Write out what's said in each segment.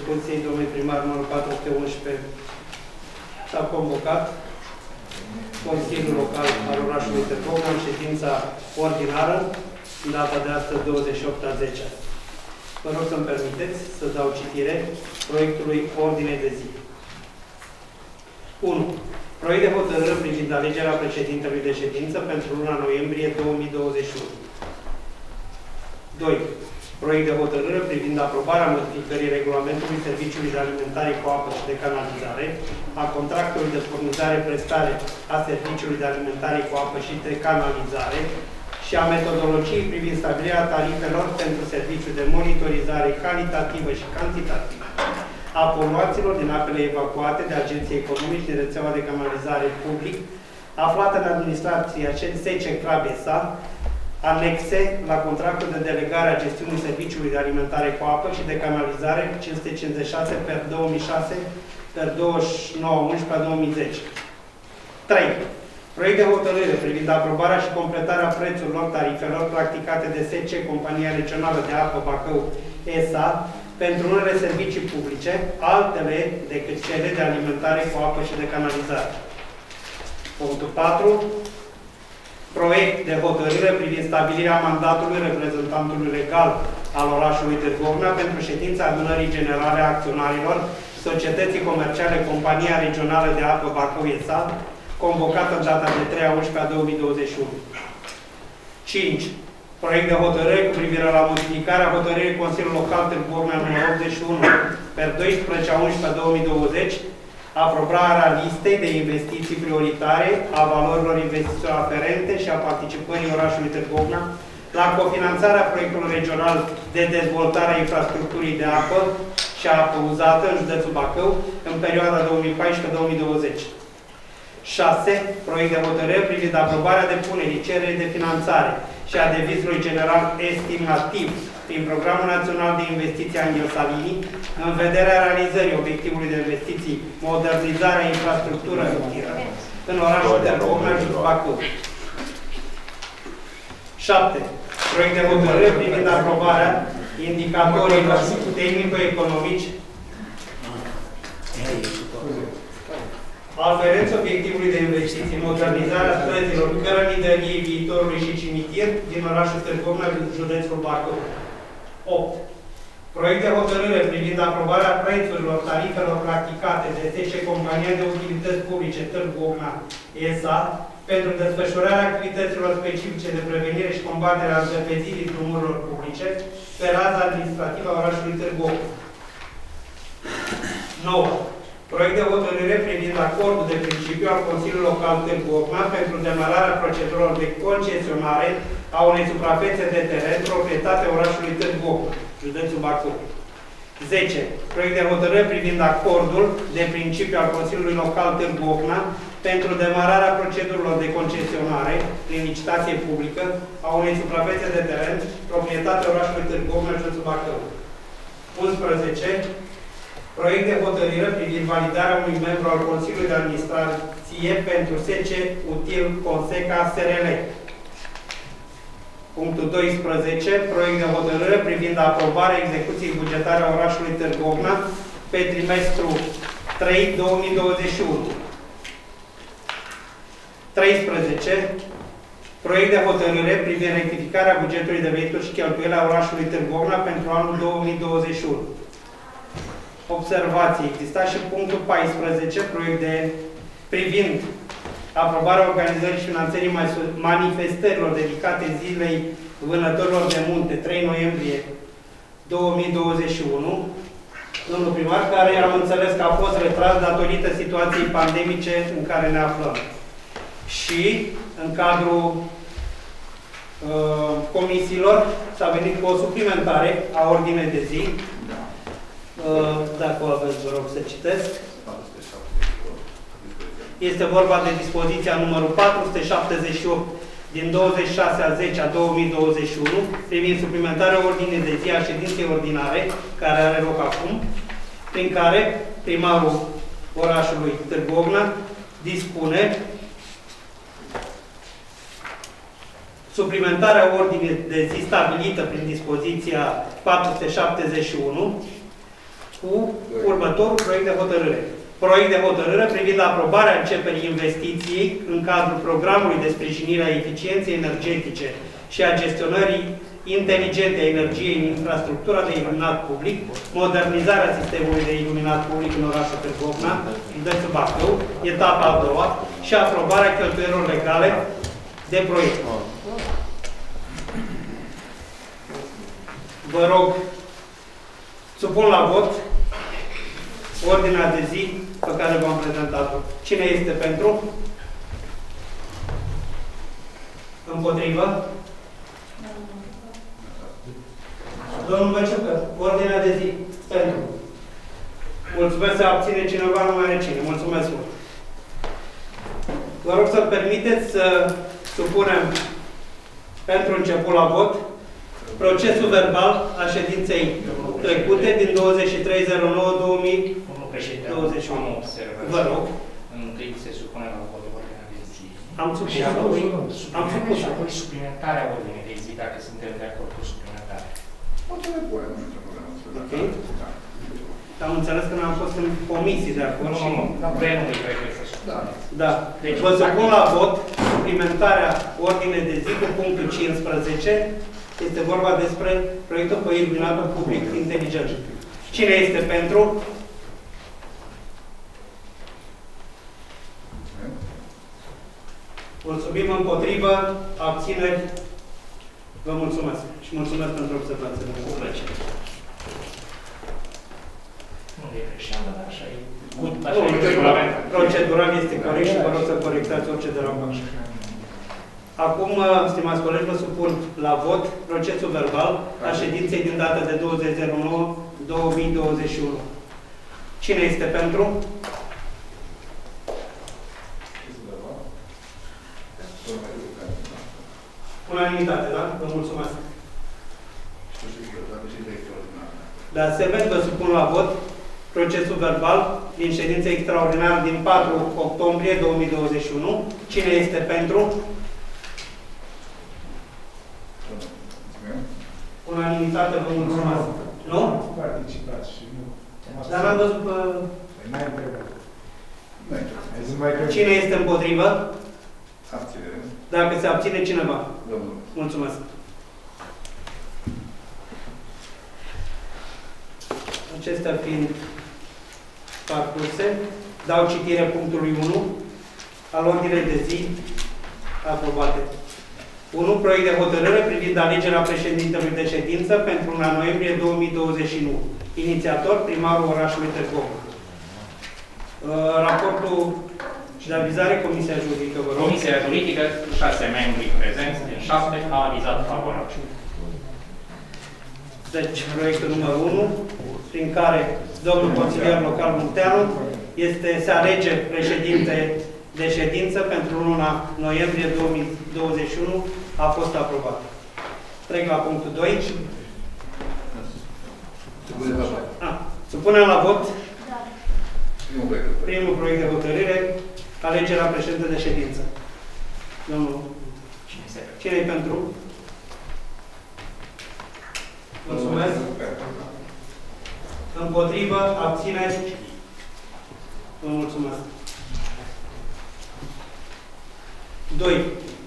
dispoziției domnului primar numărul 411 s-a convocat Consiliul Local al orașului Târgovna în ședința ordinară, în data de astăzi, 28/10. Vă rog să-mi permiteți să dau citire proiectului ordinei de zi. 1. Proiect de hotărâre privind alegerea președintelui de ședință pentru luna noiembrie 2021. 2. Proiect de hotărâre privind aprobarea modificării regulamentului Serviciului de Alimentare cu apă și de canalizare, a contractului de furnizare-prestare a Serviciului de Alimentare cu apă și de canalizare și a metodologiei privind stabilirea tarifelor pentru serviciul de monitorizare calitativă și cantitativă a poluaților din apele evacuate de agenții economici din rețeaua de canalizare public, aflată în administrația SC Crabesa, anexe la contractul de delegare a gestiunii Serviciului de Alimentare cu apă și de canalizare 556/2006/29/11/2010. 3. Proiect de hotărâre privind aprobarea și completarea prețurilor tarifelor practicate de SC Compania Regională de Apă Bacău S.A. pentru unele servicii publice, altele decât cele de alimentare cu apă și de canalizare. Punctul 4. Proiect de hotărâre privind stabilirea mandatului reprezentantului legal al orașului Târgovna pentru ședința adunării generale a acționarilor Societății Comerciale Compania Regională de Apă Bacău S.A., convocată în data de 3/11/2021. 5. Proiect de hotărâre cu privire la modificarea hotărârii Consiliului Local Târgovna nr. 81/12/2020, aprobarea listei de investiții prioritare, a valorilor investițiilor aferente și a participării orașului Târgovna la cofinanțarea proiectului regional de dezvoltare a infrastructurii de apă și a apă uzată în județul Bacău în perioada 2014-2020. 6. Proiect de hotărâre privind aprobarea depunerii cererii de finanțare și a devizului general estimativ prin Programul Național de Investiții Angel Salini, în vederea realizării obiectivului de investiții modernizarea infrastructurii rutieră în orașul Târgovna și Bacău. 7. Proiect de hotărâre privind aprobarea indicatorilor tehnico-economici aferenți obiectivului de investiții, modernizarea străzilor Cărămidăriei Viitorului și Cimitir din orașul Târgovna, județul Bacău. 8. Proiect de hotărâre privind aprobarea prețurilor tarifelor practicate de SC Compania de Utilități Publice Târgovna S.A. pentru desfășurarea activităților specifice de prevenire și combatere a înzăpezirii drumurilor publice pe raza administrativă a orașului Târgovna. 9. Proiect de hotărâre privind acordul de principiu al Consiliului Local Târgovna pentru demararea procedurilor de concesionare a unei suprafețe de teren proprietatea orașului Târgovna, județul Bacău. 10. Proiect de hotărâre privind acordul de principiu al Consiliului Local Târgovna pentru demararea procedurilor de concesionare prin licitație publică a unei suprafețe de teren proprietatea orașului Târgovna, județul Bacău. 11. Proiect de hotărâre privind validarea unui membru al Consiliului de Administrație pentru SC Util Conseca S.R.L. Punctul 12. Proiect de hotărâre privind aprobarea execuției bugetare a orașului Târgovna pe trimestru 3 2021. 13. Proiect de hotărâre privind rectificarea bugetului de venituri și cheltuieli a orașului Târgovna pentru anul 2021. Observații. Exista și punctul 14, proiect de privind aprobarea organizării și finanțării manifestărilor dedicate zilei vânătorilor de munte, 3 noiembrie 2021. Domnul primar, care am înțeles că a fost retras datorită situației pandemice în care ne aflăm. Și în cadrul comisiilor s-a venit cu o suplimentare a ordinei de zi. Dacă o aveți, vă rog să citesc. Este vorba de dispoziția numărul 478 din 26/10/2021 privind suplimentarea ordinii de zi a ședinței ordinare, care are loc acum, prin care primarul orașului Târgovna dispune suplimentarea ordinii de zi stabilită prin dispoziția 471 cu următorul proiect de hotărâre. Proiect de hotărâre privind aprobarea începerii investiției în cadrul programului de sprijinire a eficienței energetice și a gestionării inteligente a energiei în infrastructura de iluminat public, modernizarea sistemului de iluminat public în orașul Târgovna, județul Bacău, etapa a doua, și aprobarea cheltuielor legale de proiect. Vă rog, supun la vot ordinea de zi pe care v-am prezentat-o. Cine este pentru? Împotrivă? Domnul Băciucă, ordinea de zi. Pentru. Mulțumesc, să abține cineva, nu mai are cine. Mulțumesc mult. Vă rog să-mi permiteți să supunem pentru început la vot procesul verbal a ședinței trecute din 23.09.2021. Vă rog. Întâi se supune la vot ordinea de zi. Am supus. Și apoi suplimentarea ordinei de zi, dacă suntem de acord cu suplimentarea. Ok. Am înțeles că n-am fost în comisii de acord. Nu, plenul îi trebuie să supune. Da. Deci vă supun la vot suplimentarea ordinei de zi cu punctul 15. Este vorba despre proiectul pe iluminatul public inteligent. Cine este pentru? Mulțumim, împotrivă, abțineri. Vă mulțumesc. Și mulțumesc pentru observație. Cu plăcere. Nu e greșeală, dar așa e. Procedural este corect și vă rog să corectați orice derapaj. Acum, stimați colegi, vă supun la vot procesul verbal a ședinței din data de 20.09.2021. Cine este pentru? Unanimitate, da? Vă mulțumesc. De asemenea, vă supun la vot procesul verbal din ședința extraordinară din 4 octombrie 2021. Cine este pentru? Unanimitate, vă mulțumesc. Nu? Participați și nu. Dar n-am văzut pe... N-ai întrebat. Cine este împotrivă? Abținere. Dacă se abține cineva. Domnul. Mulțumesc. Acestea fiind parcurse, dau citire punctului 1 al ordinei de zi aprobate. 1. Proiect de hotărâre privind alegerea președintelui de ședință pentru luna noiembrie 2021. Inițiator, primarul orașului Târgovna. Raportul de avizare, Comisia Juridică, vă rog. Comisia Juridică, 6 membri prezenți, din 7, a avizat favorabil. Deci, proiectul numărul 1, prin care domnul consilier local Munteanu se alege președinte de ședință pentru luna noiembrie 2021, a fost aprobat. Trec la punctul 2. Supunem la vot primul proiect de hotărâre, alegerea președinte de ședință. Domnul, cine-i pentru? Mulțumesc. Împotrivă, abțineri. Vă mulțumesc. 2.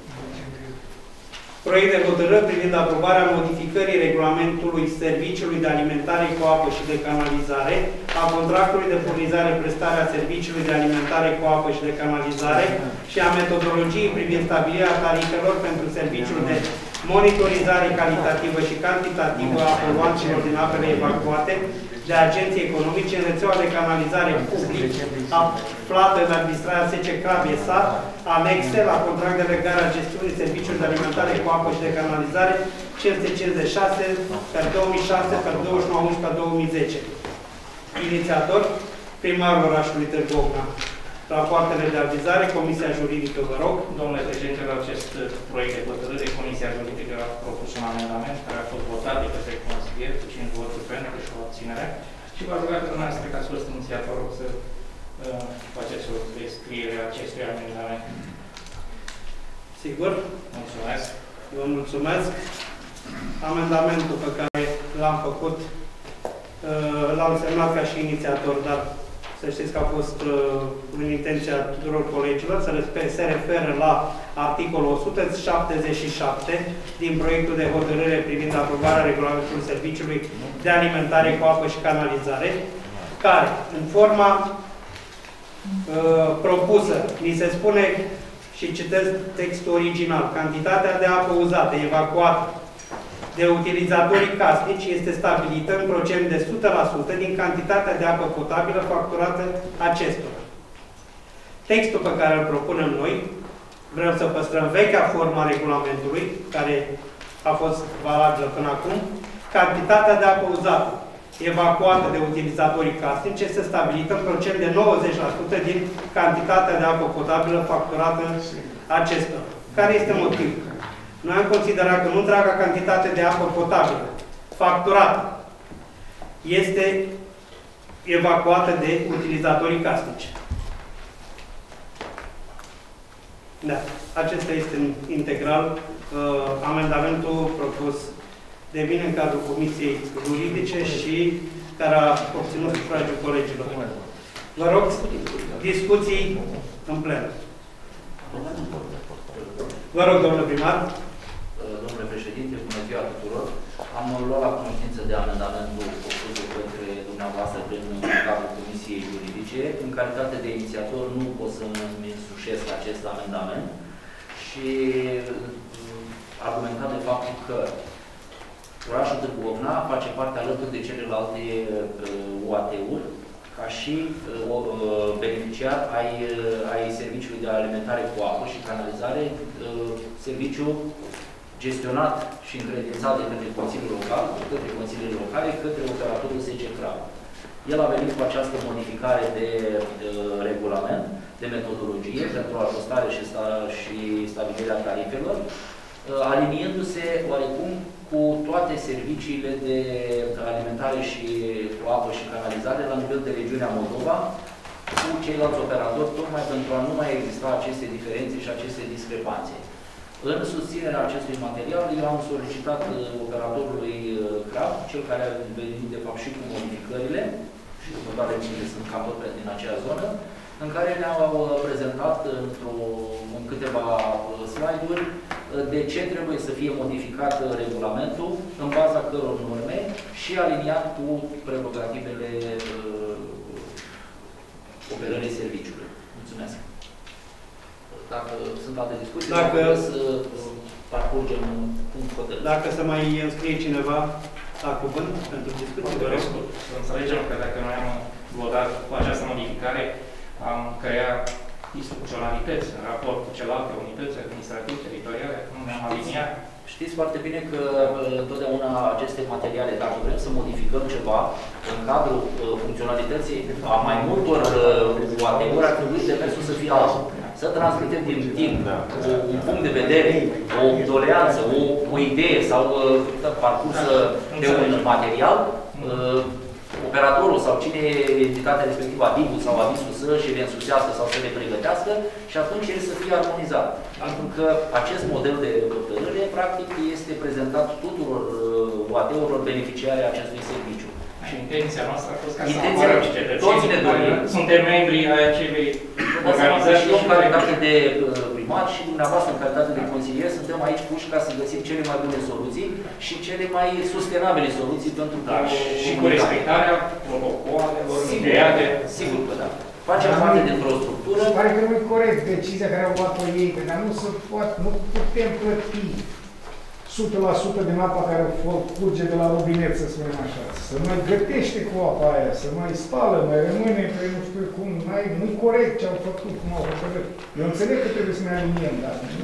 Proiect de hotărâre privind aprobarea modificării regulamentului Serviciului de Alimentare cu apă și de canalizare, a contractului de furnizare prestarea Serviciului de Alimentare cu apă și de canalizare și a metodologiei privind stabilirea tarifelor pentru serviciul de monitorizare calitativă și cantitativă a poluanților din apele evacuate de agenții economice în rețeaua de canalizare public aflată în administrarea SCCAB SA, anexe la contract de legare a gestiunii serviciului de alimentare cu apă și de canalizare 556 per 2006 per 29 per 2010. Inițiator, primarul orașului Târgovna. Rapoartele de avizare, Comisia Juridică, vă rog. Domnule președinte, la acest proiect de hotărâre, Comisia Juridică a propus un amendament care a fost votat de către consilier cu 5 voturi pentru și o abținere. Și vă rog că dumneavoastră, ca fost inițiator, să faceți o descriere a acestui amendament. Sigur? Mulțumesc. Vă mulțumesc. Amendamentul pe care l-am făcut l-am semnat ca și inițiator, dar să știți că a fost în intenția tuturor colegilor, se referă la articolul 177 din proiectul de hotărâre privind aprobarea regulamentului serviciului de alimentare cu apă și canalizare, care, în forma propusă, ni se spune, și citesc textul original, cantitatea de apă uzată, evacuată de utilizatorii casnici este stabilită în procent de 100% din cantitatea de apă potabilă facturată acestora. Textul pe care îl propunem noi, vrem să păstrăm vechea formă a regulamentului, care a fost valabilă până acum, cantitatea de apă uzată evacuată de utilizatorii casnici este stabilită în procent de 90% din cantitatea de apă potabilă facturată acestora. Care este motivul? Noi am considerat că nu întreaga cantitate de apă potabilă facturată este evacuată de utilizatorii casnici. Da. Acesta este integral amendamentul propus de mine în cadrul Comisiei Juridice și care a obținut sufragiul colegilor. Vă rog, discuții în plen. Vă rog, domnule primar. Domnule președinte, bună ziua tuturor. Am luat la cunoștință de amendamentul propus de către dumneavoastră prin cadrul Comisiei Juridice. În calitate de inițiator nu pot să-mi însușesc acest amendament și argumentat de faptul că orașul Târgu Ocna face parte alături de celelalte UAT-uri ca și beneficiar ai serviciului de alimentare cu apă și canalizare, serviciu gestionat și încredințat de către Consiliul Local, către Consiliile Locale, către operatorul SC-CRAV. El a venit cu această modificare de regulament, de metodologie, pentru ajustare și stabilirea tarifelor, aliniindu-se oarecum cu toate serviciile de alimentare și cu apă și canalizare la nivel de regiunea Moldova, cu ceilalți operatori, tocmai pentru a nu mai exista aceste diferențe și aceste discrepanțe. În susținerea acestui material, eu am solicitat operatorului CRAV, cel care a venit de fapt și cu modificările, și după care sunt cam tot din acea zonă, în care ne-au prezentat în câteva slide-uri de ce trebuie să fie modificat regulamentul, în baza căror norme și aliniat cu prerogativele operării serviciului. Mulțumesc. Dacă sunt alte discuții, trebuie să parcurgem punct hotărât. Dacă se mai înscrie cineva la cuvânt pentru discuții, vă rog. Să înțelegem că dacă noi am votat cu această modificare, am creat disfuncționalități în raport cu celelalte unități administrative, teritoriale, nu ne-am aliniat. Știți foarte bine că întotdeauna aceste materiale, dacă vrem să modificăm ceva în cadrul funcționalității a mai multor UAT-uri, ar trebui demersul să fie altul. Să transmitem din timp un punct de vedere, o doleanță, o idee sau parcursă de un material, operatorul sau cine e entitatea respectivă, ADIB-ul sau AVIS-ul să-și le însuțească sau să le pregătească și atunci el să fie armonizat. Pentru că acest model de hotărâre, practic, este prezentat tuturor UAT-urilor beneficiare acestui serviciu. Și intenția noastră a fost ca să apărăm cetățenii. Toți ne dorim. Suntem membri ai acelei organizații. Și eu, în calitate de primar și dumneavoastră, în calitate de consilier, suntem aici puși ca să găsim cele mai bune soluții și cele mai sustenabile soluții pentru și cu respectarea protocoalelor încheiate. Sigur că da. Facem parte dintr-o structură. Se pare că nu e corect decizia care au luat-o ei, că nu putem plăti 100% din apa care curge de la robinet, să spunem așa. Să mai gătește cu apa aia, să mai spală, mai rămâne pe nu știu cum. Nu-i corect ce au făcut, cum au hotărât. Eu înțeleg că trebuie să ne aliniem, dar nu...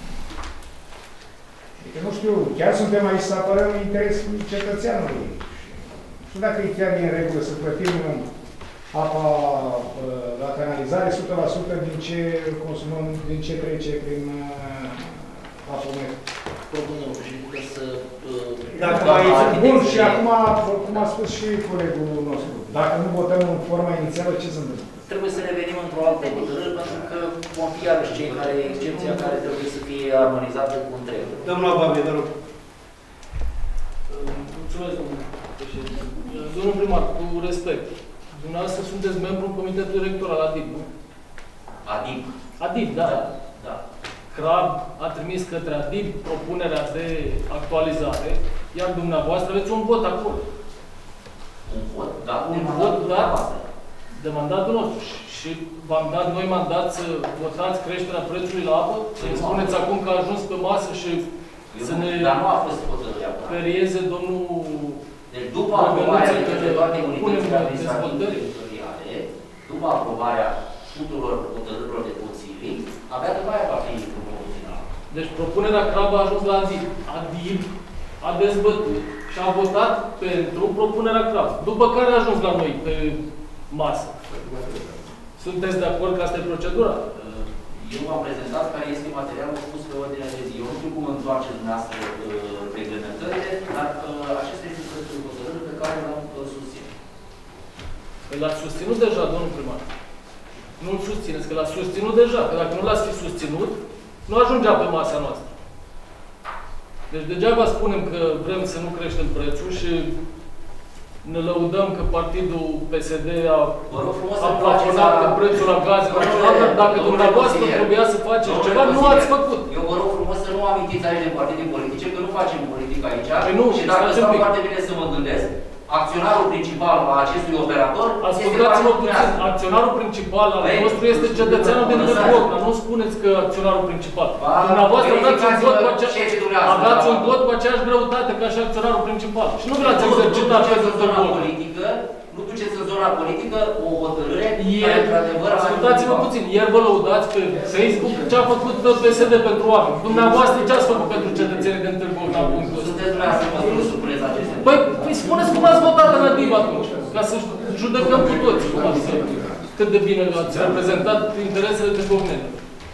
Adică nu știu, chiar suntem aici să apărăm interesul cetățeanului. Nu știu dacă e chiar în regulă să plătim apa la canalizare 100% din ce consumăm, din ce trece prin apă mai. Domnul președinte, să... Bun, și acum, cum a spus și colegul nostru, dacă nu votăm în forma inițială, ce se întâmplă? Trebuie să revenim într-o altă hotărâre, pentru că vom fi iarăși cei care, excepția care trebuie să fie armonizată cu întregul. Domnul Ababe, vă rog. Mulțumesc, domnule președinte. Domnul primar, cu respect, dumneavoastră sunteți membru în Comitetul Electoral ADIP, nu? ADIP. ADIP, da. Da. CRAB a trimis către ADIP propunerea de actualizare, iar dumneavoastră aveți un vot acolo. Un vot dat de Un vot mandatul dat dumneavoastră. de mandatul nostru. Și v-am dat noi mandat să votați creșterea prețului la apă? Să-mi spuneți acum că a ajuns pe masă și să ne Dar nu a fost hotărârea. perieze domnul... Deci după aprobarea de către toate unitățile dezvoltări. administrative-teritoriale, după aprobarea tuturor hotărârilor de consilii, abia după aia va fi propunerea finală. Deci propunerea CRAB a ajuns la ADIP. ADIP a dezbătut și a votat pentru propunerea CRAB. După care a ajuns la noi pe masă. Sunteți de acord că asta e procedura? Eu v-am prezentat care este materialul pus pe ordinea de zi. Eu nu știu cum întoarce dumneavoastră reglementările, dar acesta este proiectul de hotărâre pe care l-am susținut. Păi l-ați susținut deja, domnul primar. Nu-l susțineți, că l-ați susținut deja. Că dacă nu l-ați fi susținut, nu ajungea pe masa noastră. Deci degeaba spunem că vrem să nu creștem prețul și ne lăudăm că partidul PSD a plafonat pe prețul la gaze național, dar dacă dumneavoastră trebuia să faceți ceva, nu ați făcut. Eu vă rog frumos să nu amintiți aici de partide politice, că nu facem politică aici. Păi nu, și dacă stau foarte bine să mă gândesc, acționarul principal al acestui operator ascultați-mă puțin, acționarul principal al nostru este cetățeanul din Târgu Ocna. Nu spuneți că acționarul principal. Dumneavoastră aveați un vot cu aceeași greutate ca și acționarul principal. Și nu v-ați exercitat pentru Târgu Ocna. Nu duceți în zona politică o hotărâre care, într-adevăr, ascultați-mă puțin, ieri vă lăudați pe Facebook ce a făcut PSD pentru oameni. Dumneavoastră ce ați făcut pentru cetățenii din Târgu Ocna? Sunteți dumneavoastră măsură să spuneți aceste. Păi spuneți cum ați votat în ADIP atunci, ca să judecăm cu toți cât de bine ați reprezentat interesele de guvernare.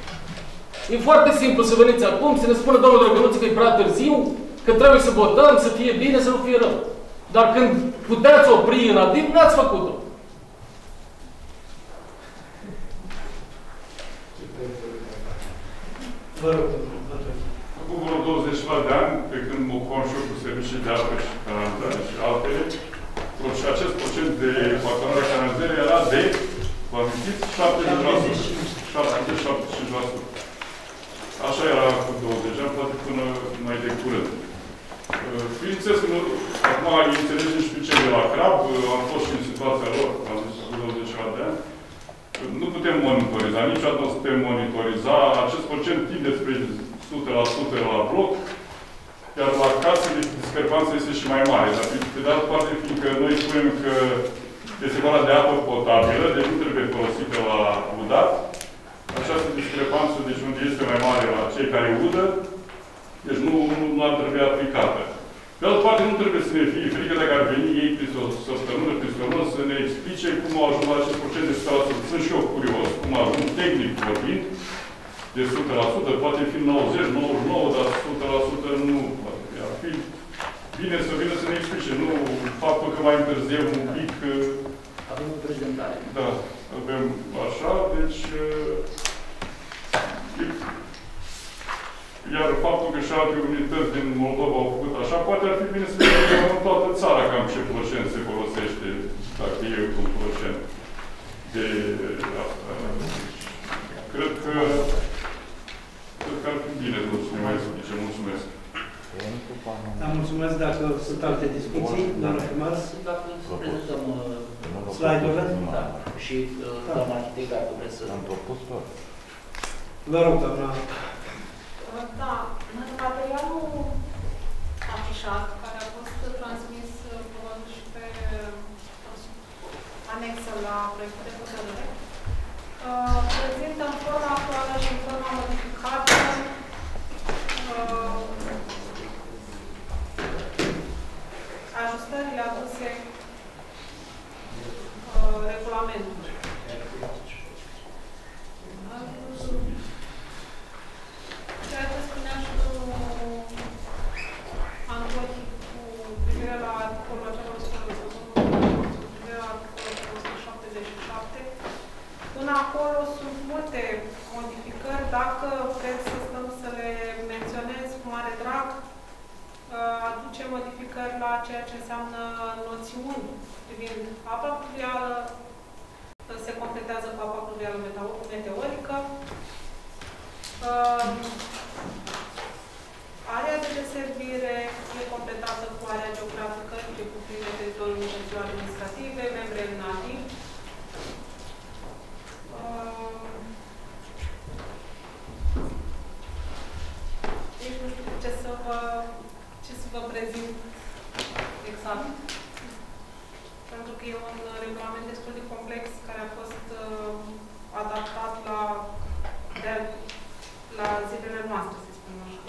E foarte simplu să veniți acum, să ne spună domnul Drăgănuț că e prea târziu, că trebuie să votăm, să fie bine, să nu fie rău. Dar când puteți opri în ADIP, n-ați făcut-o. Vă rog, Acum vreo 20 de ani, pe când mă ocupam și eu cu servicii de apă și canalizare și altele, și acest procent de patronare canalizare era de, vă amintiți, 70%. Așa era cu 20 ani, poate până mai de curând. Bineînțeles că acum îi înțelegem și pe cei de la CRAB, am fost și în situația lor, am zis, cu 20 de ani. Nu putem monitoriza, niciodată nu putem monitoriza. Acest procent tinde spre 100% la bloc, iar la case discrepanța este și mai mare. Dar pe de altă parte, fiindcă noi spunem că este vorba de apă potabilă, deci nu trebuie folosită la udat, această discrepanță, deci unde este mai mare la cei care udă, deci nu ar trebui aplicată. De altă parte, nu trebuie să ne fie frică dacă ar veni ei peste o săptămână, peste o lună, să ne explice cum au ajuns la acest procent de 100%. Sunt și eu curios, cum a ajuns tehnic vorbind, de 100%, poate fi 90, 99, dar 100% nu poate fi. Ar fi bine să vină să ne explice, nu faptul că mai întârziem un pic. Avem o prezentare. Da, avem așa, deci... Iar faptul că și alte unități din Moldova au făcut așa, poate ar fi bine să vedem în toată țara cam ce procent se folosește, dacă e un procent de asta. Cred că ar fi bine să ne mai explice. Mulțumesc. Da, mulțumesc. Dacă sunt alte discuții, doamna primar. Dacă prezentăm slide-urile? Da. Și doamna arhitect, dacă vreți să... Vă rog, doamna. Da, în materialul afișat, care a fost transmis probabil și pe anexă la proiectul de hotărâre, prezintă în forma actuală și în forma modificată ajustările aduse regulamentului. aduce modificări la ceea ce înseamnă noțiuni privind apa pluvială, se completează cu apa pluvială meteorică. Area de deservire e completată cu area geografică ce cuprinde teritoriul unităților administrative, membre nativi. Deci nu știu ce să vă prezint exact. Pentru că e un regulament destul de complex care a fost adaptat la zilele noastre, să spunem așa.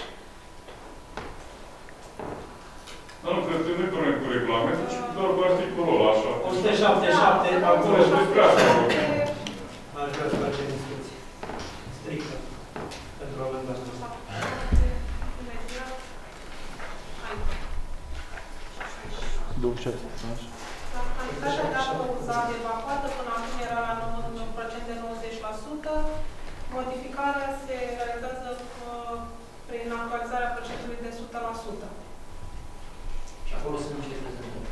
Nu, cred că nu-i probleme cu regulamentul, ci doar cu articolul ăla, așa. 177, acolo despre asta. aș vrea să facem discuții strictă pentru amendamentul ăsta. Cantitatea de apă uzată evacuată până acum era la un procent de 90%. Modificarea se realizează prin actualizarea procentului de 100%. Și acolo sunt niște prezentări.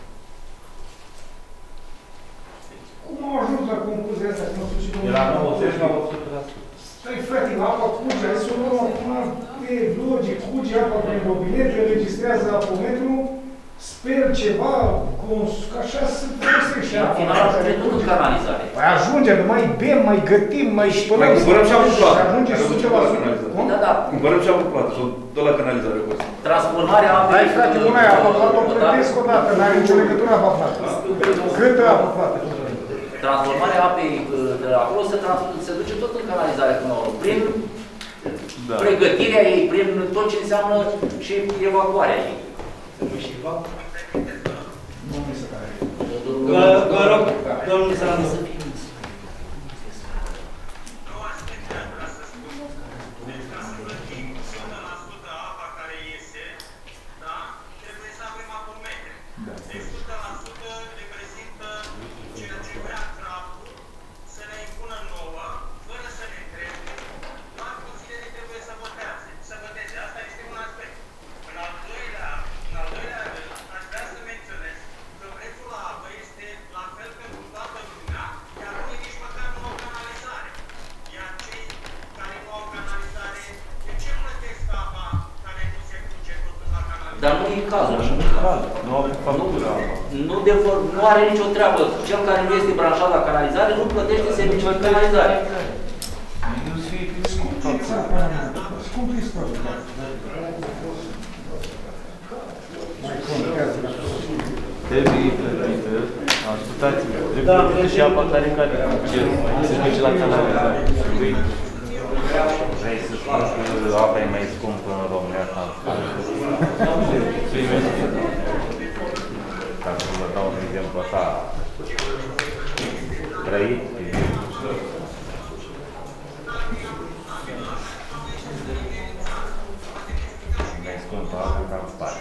Cum au ajuns la concluzia asta? Cum spus și domnul? De la 90 la 100%. Păi, frate, apa curge, hai să o luăm acum, e logic, curge apa prin robinet, înregistrează apometrul, sper ceva, că așa se folosește. În final ajunge tot în canalizare. Păi ajunge, nu mai bem, mai gătim, mai spălăm. Mai cumpărăm și apă plată. Ajunge Care o duce la canalizare. Da, da. Cumpărăm și apă plată și o dă la canalizare. Transformarea apei... Hai, frate, una e apă plată, o plătesc odată, n-are nicio legătură apa plată. Câtă apă plată? Transformarea apei de acolo se duce tot în canalizare până la urmă. Prin pregătirea ei, prin tot ce înseamnă și evacuarea ei. Nu mi se pare. Vă rog, domnul Săranu. Dar nu e cazul. Nu au factură apa. Nu are nicio treabă. Cel care nu este branșat la canalizare nu plătește serviciul de canalizare. Trebuie plătită, ascultați-mă, trebuie plătită și apa care se duce la canalizare. Vrei să spun că apa e mai scumpă în România ca în ca să vă dau un exemplu așa trăit. Mai scumpă apă ca în spate.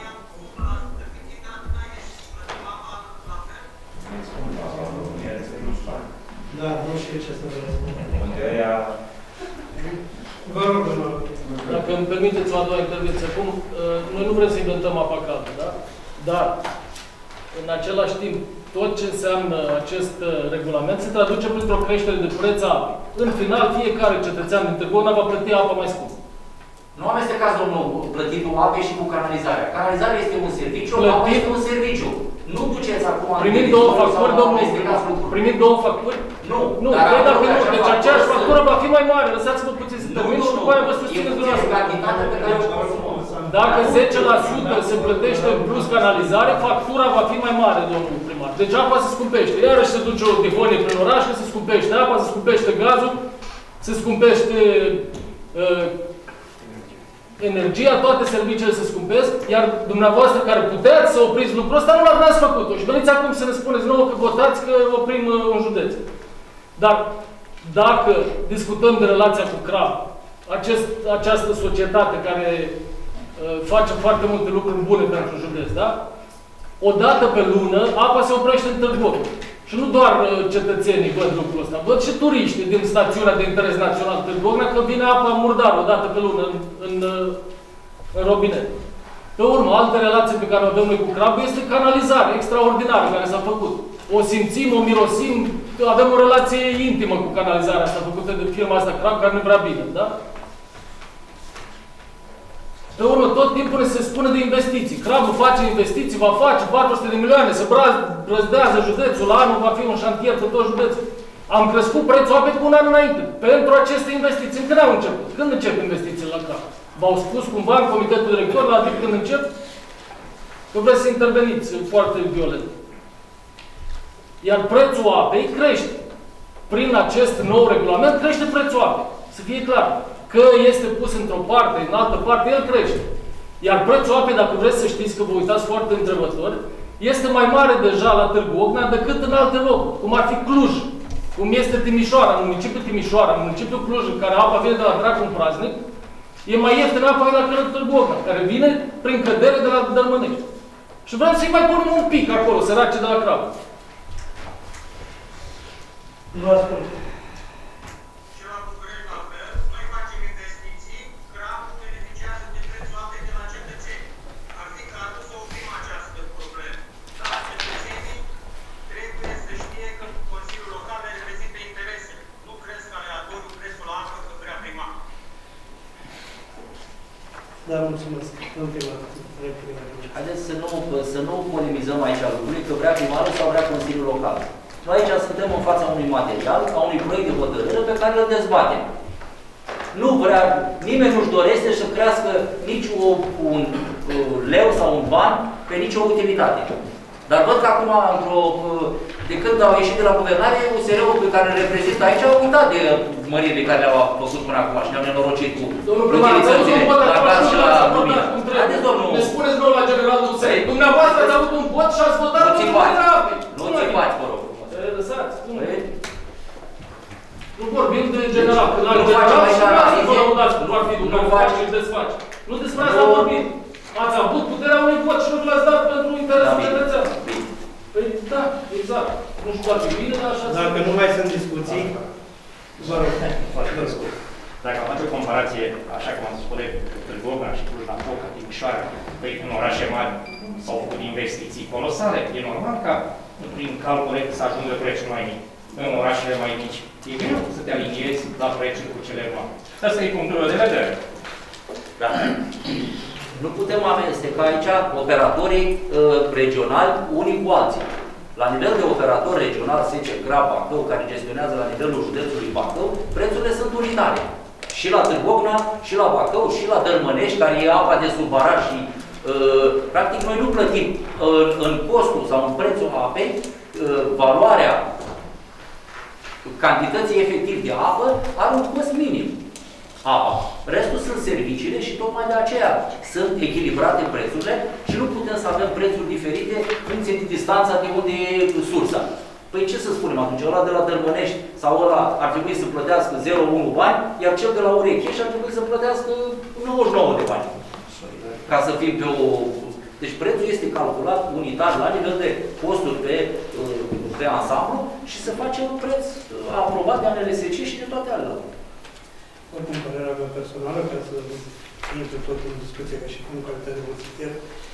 Mai scumpă apă în România este în spate. Da, nu știu ce să vă răspund. Între aia Vă rog, domnul. Dacă îmi permiteți o a doua intervenție acum, noi nu vrem să inventăm apa caldă, da? Dar, în același timp, tot ce înseamnă acest regulament se traduce printr-o creștere de preț a apei. În final, fiecare cetățean din Târgovna va plăti apa mai scump. Nu amestecați, domnul, plătitul apei și cu canalizarea. Canalizarea este un serviciu, apa este un serviciu. Nu duceți acum... Primind două facturi, domnul, primind două facturi? Nu. Nu, dacă nu, deci aceeași factură va fi mai mare. Lăsați-vă puțin să termin și după aia vă susțineți dumneavoastră. Dacă 10% se plătește în plus canalizare, factura va fi mai mare, domnul primar. Deci apa se scumpește. Iarăși se duce o dihonie prin oraș, se scumpește apa, se scumpește gazul, se scumpește energia, toate serviciile se scumpesc, iar dumneavoastră care puteți să opriți lucrul ăsta, nu l-ați făcut-o. Și veniți acum să ne spuneți nouă că votați că oprim un județ. Dar dacă discutăm de relația cu CRAB, această societate care face foarte multe lucruri bune pentru județ, da? O dată pe lună, apa se oprește în Târgovna. Și nu doar cetățenii văd lucrul ăsta, văd și turiștii din stațiunea de interes național Târgovna că vine apa murdară o dată pe lună în robinet. Pe urmă, altă relație pe care o avem noi cu Crabul este canalizare extraordinară care s-a făcut. O simțim, o mirosim, avem o relație intimă cu canalizarea asta făcută de firma asta Crab, care nu vrea bine, da? Pe urmă, tot timpul ne se spune de investiții. Crabul face investiții, va face 400 de milioane, se brăzdează județul, la anul va fi un șantier pe tot județul. Am crescut prețul apei cu un an înainte, pentru aceste investiții. Încă n-au început. Când încep investițiile la Crab? V-au spus cumva în comitetul director, la timp când încep? Că vreți să interveniți foarte violent. Iar prețul apei crește. Prin acest nou regulament crește prețul apei. Să fie clar. Că este pus într-o parte, în altă parte, el crește. Iar prețul apei, dacă vreți să știți că vă uitați foarte întrebător, este mai mare deja la Târgu Ocna decât în alte locuri, cum ar fi Cluj, cum este Timișoara, în municipiul Timișoara, în municipiul Cluj, în care apa vine de la dracu în praznic, e mai ieftină apa de la Târgu Ocna, care vine prin cădere de la Dărmănești. Și vreau să-i mai punem un pic acolo, sărace de la Crab. Nu ascult. Da, mulțumesc. Haideți să nu polemizăm aici lucrurile, că vrea primarul sau vrea Consiliul Local. Noi aici suntem în fața unui material, a unui proiect de hotărâre pe care îl dezbatem. Nu vrea, nimeni nu-și dorește să crească nici un leu sau un ban pe nicio utilitate. Dar văd că acum, de când au ieșit de la guvernare, USR-ul pe care îl reprezintă aici au uitat de mările care le-au făcut până acum și ne-au nenorocit cu utilitățile la gaz și la lumină. Haideți, domnul... Ne spuneți noi la generalul USR. Dumneavoastră ați avut un vot și ați votat pentru puterea apei. Nu țipați, vă rog. Lăsați, nu vorbim de general. Când la general și nu vă lăudați cum ar fi dumneavoastră și desfaci. Nu despre asta vorbim. Ați avut puterea unui vot și nu l-ați dat pentru interesul cetățean. Păi da, exact. Nu știu dacă e bine, dar așa. Dacă nu mai sunt discuții, vă rog. Foarte scurt. Dacă am face o comparație, așa cum am spus, de Târgu Ocna și Cluj-Napoca, Timișoara, păi în orașe mari s-au făcut investiții colosale. E normal ca prin calcule să ajungă prețul mai mic. În orașele mai mici. E greu să te aliniezi la prețul cu cele mari. Asta e punctul meu de vedere. Da. Nu putem amesteca aici operatorii regionali unii cu alții. La nivel de operator regional, SC Crab Bacău, care gestionează la nivelul județului Bacău, prețurile sunt unitare. Și la Târgu Ocna, și la Bacău, și la Dărmănești, care e apa de sub baraj și practic noi nu plătim în costul sau în prețul apei valoarea cantității efectiv de apă are un cost minim. Apa. Restul sunt serviciile și tocmai de aceea sunt echilibrate prețurile și nu putem să avem prețuri diferite în funcție de distanța de unde e sursa. Păi ce să spunem atunci? Ăla de la Dărmănești sau ăla ar trebui să plătească 0,1 bani, iar cel de la Urechești ar trebui să plătească 99 de bani. Ca să fim pe o... Deci prețul este calculat unitar la nivel de costuri pe ansamblu și se face un preț aprobat de ANLSC și de toate alea. Oricum, părerea mea personală, ca să intru tot în discuție ca și în calitate de consilier,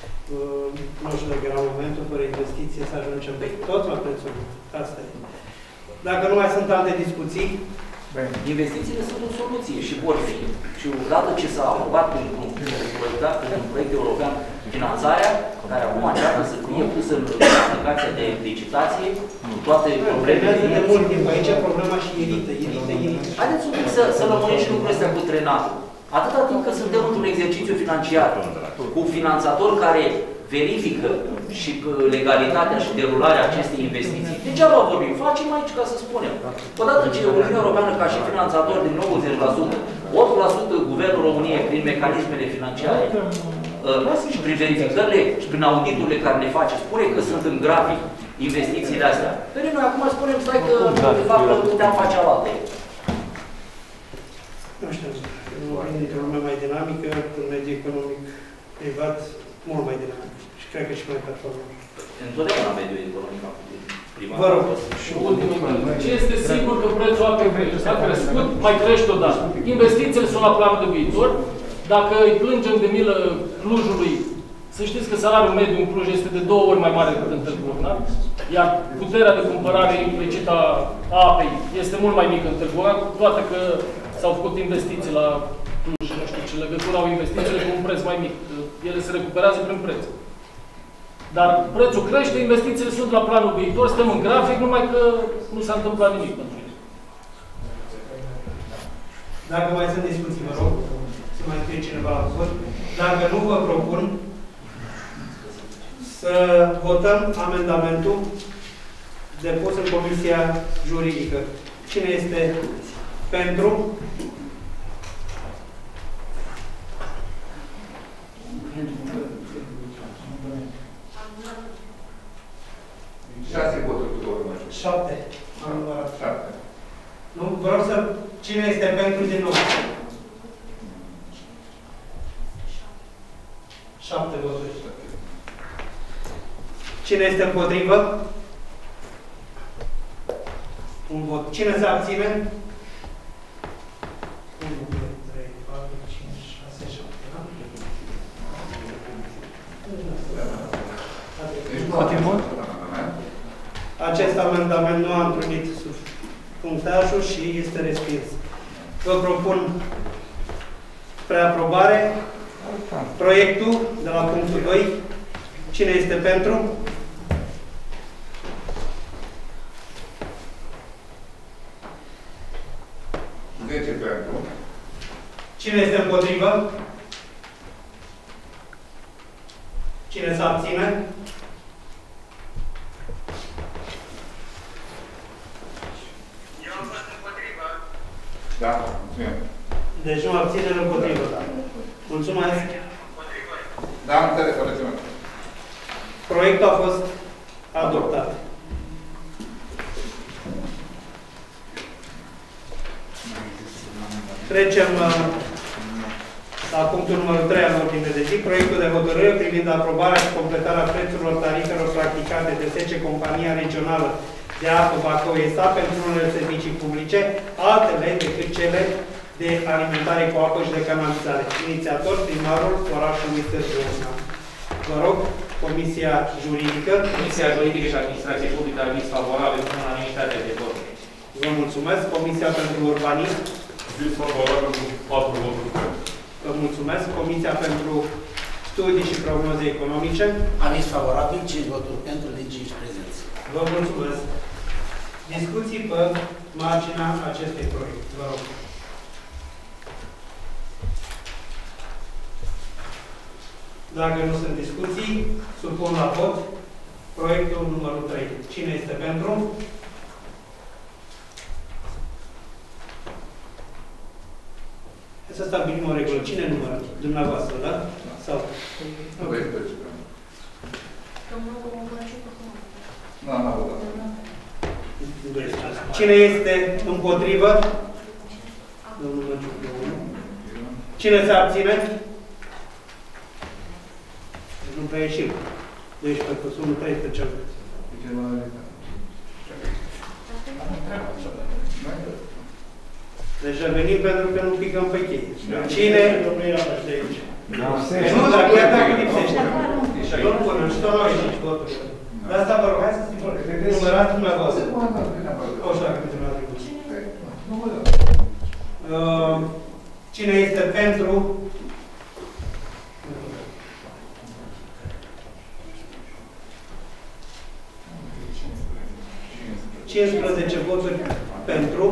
nu știu dacă era momentul, fără investiție, să ajungem tot la prețul. Asta e. Dacă nu mai sunt alte discuții, investițiile sunt o soluție și vor fi. Și odată ce s-a aprobat prin un proiect european finanțarea, care acum încearcă să fie pusă în aplicația de licitație, cu toate problemele. De mult timp aici, problema și irită. Haideți un pic să lămurim și lucrurile astea cu trenatul. Atâta timp că suntem într-un exercițiu financiar cu finanțatori care verifică și legalitatea și derularea acestei investiții. Degeaba vorbim, facem aici ca să spunem. Odată ce Uniunea Europeană ca și finanțator din 90%, 8% Guvernul României prin mecanismele financiare și prin verificările și prin auditurile care le face, spune că sunt în grafic investițiile astea. Dar noi acum spunem, stai că de fapt puteam face alte. Nu știu, într-o lume mai dinamică, un mediu economic privat mult mai dinamic și cred că și mai performant. Întotdeauna mediul economic privat. Vă rog. Și ultimul rând, ce este sigur că prețul apei crește? A crescut, mai crește odată. Investițiile sunt la planul de viitor. Dacă îi plângem de milă Clujului Să știți că salariul mediu în Cluj este de 2 ori mai mare decât în Târgu Mureș, iar puterea de cumpărare implicită a apei este mult mai mică în Târgu Mureș, cu toate că s-au făcut investiții la Cluj, nu știu ce legătură au investițiile cu un preț mai mic. Ele se recuperează prin preț. Dar prețul crește, investițiile sunt la planul viitor, suntem în grafic, numai că nu s-a întâmplat nimic pentru ele. Dacă mai sunt discuții, vă rog, să mai scrie cineva la cuvânt. Dacă nu, vă propun să votăm amendamentul depus în Comisia Juridică. Cine este pentru? Șapte. Am numărat. 7. Nu, vreau să... Cine este pentru din nou? 7 voturi. Cine este împotrivă? Un vot. Cine se abține? 1, 2, 3, 4, 5, 6, 7, da? Acest amendament nu a întrunit punctajul și este respins. Vă propun preaprobare. Proiectul de la punctul 2. Cine este pentru? Cine este împotrivă? Cine se abține? Eu am fost împotrivă. Da, mulțumim. Deci nu abținere împotrivă. Mulțumesc. Da, am înțeles, mulțumesc. Proiectul a fost adoptat. Trecem la punctul numărul 3 al ordinii de zi. Proiectul de hotărâre privind aprobarea și completarea prețurilor tarifelor practicate de SC Compania Regională de Apă Bacău S.A. pentru unele servicii publice, altele decât cele de alimentare cu apă și de canalizare. Inițiator, primarul orașului Târgu Mureș. Vă rog, Comisia Juridică. Comisia Juridică și Administrație Publică a emis favorabil în unanimitate de voturi. Vă mulțumesc. Comisia pentru Urbanism. Aviz favorabil cu 4 voturi pentru. Vă mulțumesc. Comisia pentru Studii și Prognoze Economice. Aviz favorabil, 5 voturi pentru, din 5 prezenți. Vă mulțumesc. Discuții pe marginea acestui proiect. Vă rog. Dacă nu sunt discuții, supun la vot proiectul numărul 3. Cine este pentru? Să stabilim o regulă. Cine numără? Dumneavoastră, da? Sau? Okay. Cine este împotrivă? Cine se abține? Nu prea ieșim. 12 plus 1, 13. Deci revenim pentru că nu picăm pe cheie. Cine? Nu, dar chiar dacă lipsește. Nu până, și tot nu au ieșit totuși. De asta vă rog, hai să stimăm. Numărați dumneavoastră. O știu dacă cine este pentru? 15 voturi pentru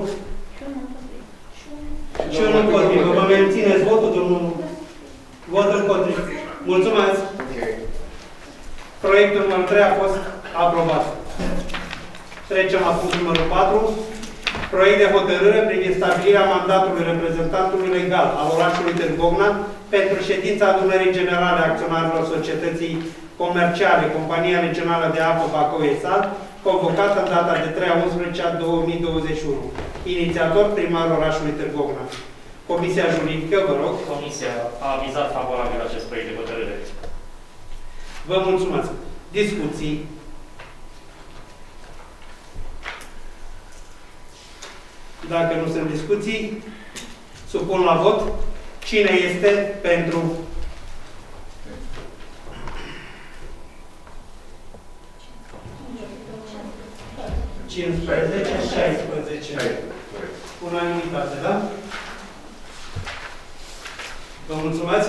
și unul împotrivă. Vă mențineți votul, domnul? Vot împotrivă. Mulțumesc! Proiectul numărul 3 a fost aprobat. Trecem la punctul numărul 4. Proiect de hotărâre privind stabilirea mandatului reprezentantului legal al orașului Târgu Mureș pentru ședința adunării generale a acționarilor societății comerciale Compania Regională de Apă Bacău S.A., convocată în data de 3/11/2021. Inițiator, primarul orașului Târgu Mureș. Comisia Juridică, vă rog. Comisia a avizat favorabil acest proiect de hotărâre. Vă mulțumesc. Discuții. Dacă nu sunt discuții, supun la vot. Cine este pentru? 15, 16. Unanimitate, da? Vă mulțumesc.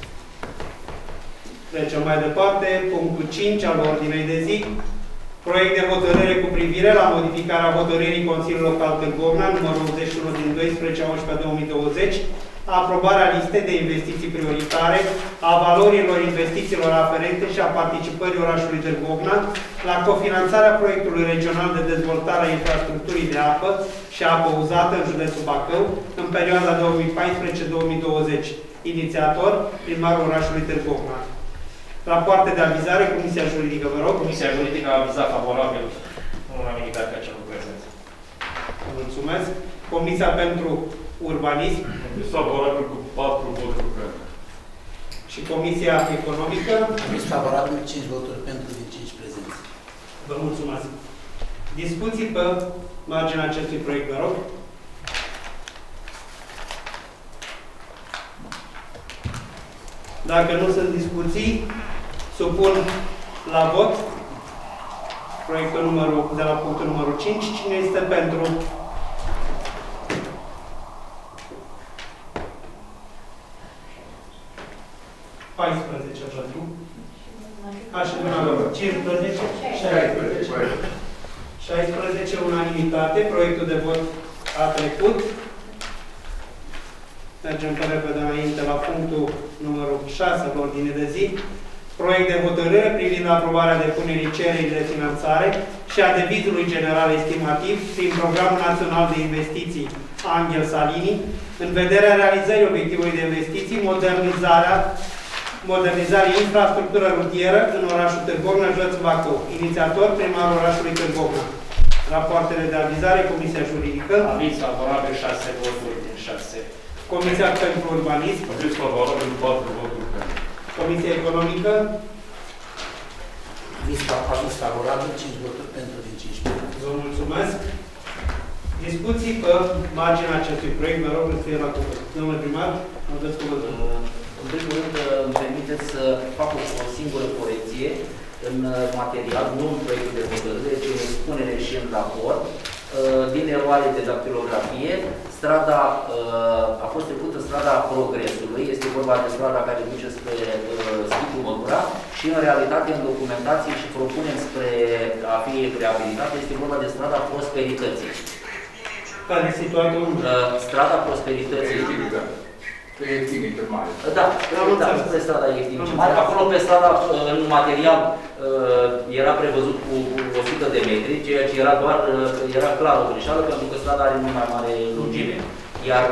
Trecem mai departe. Punctul 5 al ordinei de zi. Proiect de hotărâre cu privire la modificarea hotărârii Consiliului Local Târgovna, numărul 81 din 12/11/2020, aprobarea listei de investiții prioritare, a valorilor investițiilor aferente și a participării orașului Târgovna la cofinanțarea proiectului regional de dezvoltare a infrastructurii de apă și apă uzată în județul Bacău în perioada 2014-2020. Inițiator, primarul orașului Târgovna. Rapoarte de avizare, Comisia Juridică, vă rog. Comisia Juridică a avizat favorabil în unanimitate celor prezenți. Mulțumesc. Comisia pentru Urbanism. Aviz favorabil cu 4 voturi pentru. Și Comisia Economică. Aviz favorabil 5 voturi pentru din 5 prezenți. Vă mulțumesc. Discuții pe marginea acestui proiect, vă rog. Dacă nu sunt discuții, supun la vot proiectul de la punctul numărul 5. Cine este pentru? Pentru. Așa, 15, 16, unanimitate. Proiectul de vot a trecut. Mergem pe repede înainte la punctul numărul 6 al ordinii de zi. Proiect de hotărâre privind aprobarea depunerii cererii de finanțare și a devizului general estimativ prin Programul Național de Investiții Angel Salini, în vederea realizării obiectivului de investiții, modernizarea infrastructură rutieră în orașul Târgovna, județul Bacău. Inițiator, primarul orașului Târgovna. Rapoartele de avizare, Comisia Juridică. Aviz favorabil 6 voturi din 6. Comisia pentru Urbanism. Aviz favorabil 4 voturi pentru. Comisia Economică. Aviz favorabil 5 voturi pentru din 5 prezenți. Vă mulțumesc. Discuții pe marginea acestui proiect, vă rog să fie la cuvânt. Domnule primar, aveți cuvântul. În primul rând, îmi permiteți să fac o singură corecție în material, nu în proiectul de hotărâre, ci în expunere și în raport. Din eroare de dactilografie, strada a fost trecută strada Progresului, este vorba de strada care duce spre Schitul Măgura și în realitate în documentație și propunem spre a fi reabilitată, este vorba de strada Prosperității. Care e situată unde? Strada Prosperității. Ieftinică mare. Da, spre strada Ieftinică mare. Acolo pe strada, în material, era prevăzut cu 100 de metri, ceea ce era clar o greșeală, pentru că strada are mult mai mare lungime. Iar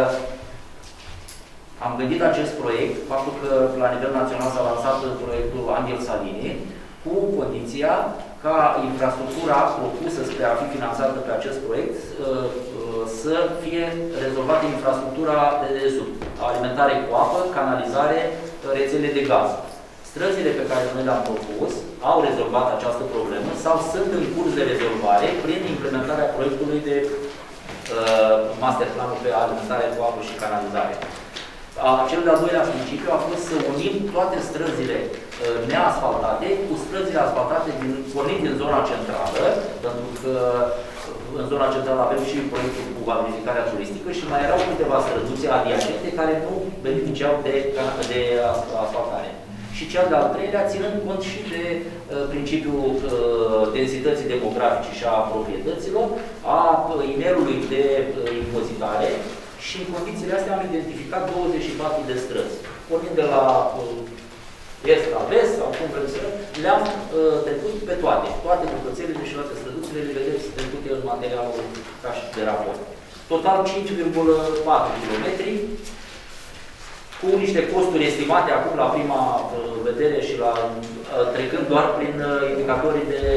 am gândit acest proiect, faptul că la nivel național s-a lansat proiectul Angel Salini, cu condiția ca infrastructura propusă spre a fi finanțată pe acest proiect să fie rezolvată infrastructura de dedesubt, alimentare cu apă, canalizare, rețele de gaz. Străzile pe care noi le-am propus au rezolvat această problemă sau sunt în curs de rezolvare prin implementarea proiectului de masterplanul pe alimentare cu apă și canalizare. Cel de-al doilea principiu a fost să unim toate străzile neasfaltate cu străzile asfaltate pornind din zona centrală, pentru că în zona centrală avem și proiectul cu valorificarea turistică și mai erau câteva străduțe adiacente care nu beneficiau de asfaltare. Și cel de-al treilea, ținând cont și de principiul densității demografice și a proprietăților, a inerului de impozitare, și în condițiile astea am identificat 24 de străzi. Pornind de la est la vest, sau cum vrem să le-am trecut pe toate. Toate bucățelele și toate străduțele le vedeți trecute în materialul ca și de raport. Total 5,4 km, cu niște costuri estimate acum la prima vedere și trecând doar prin indicatorii de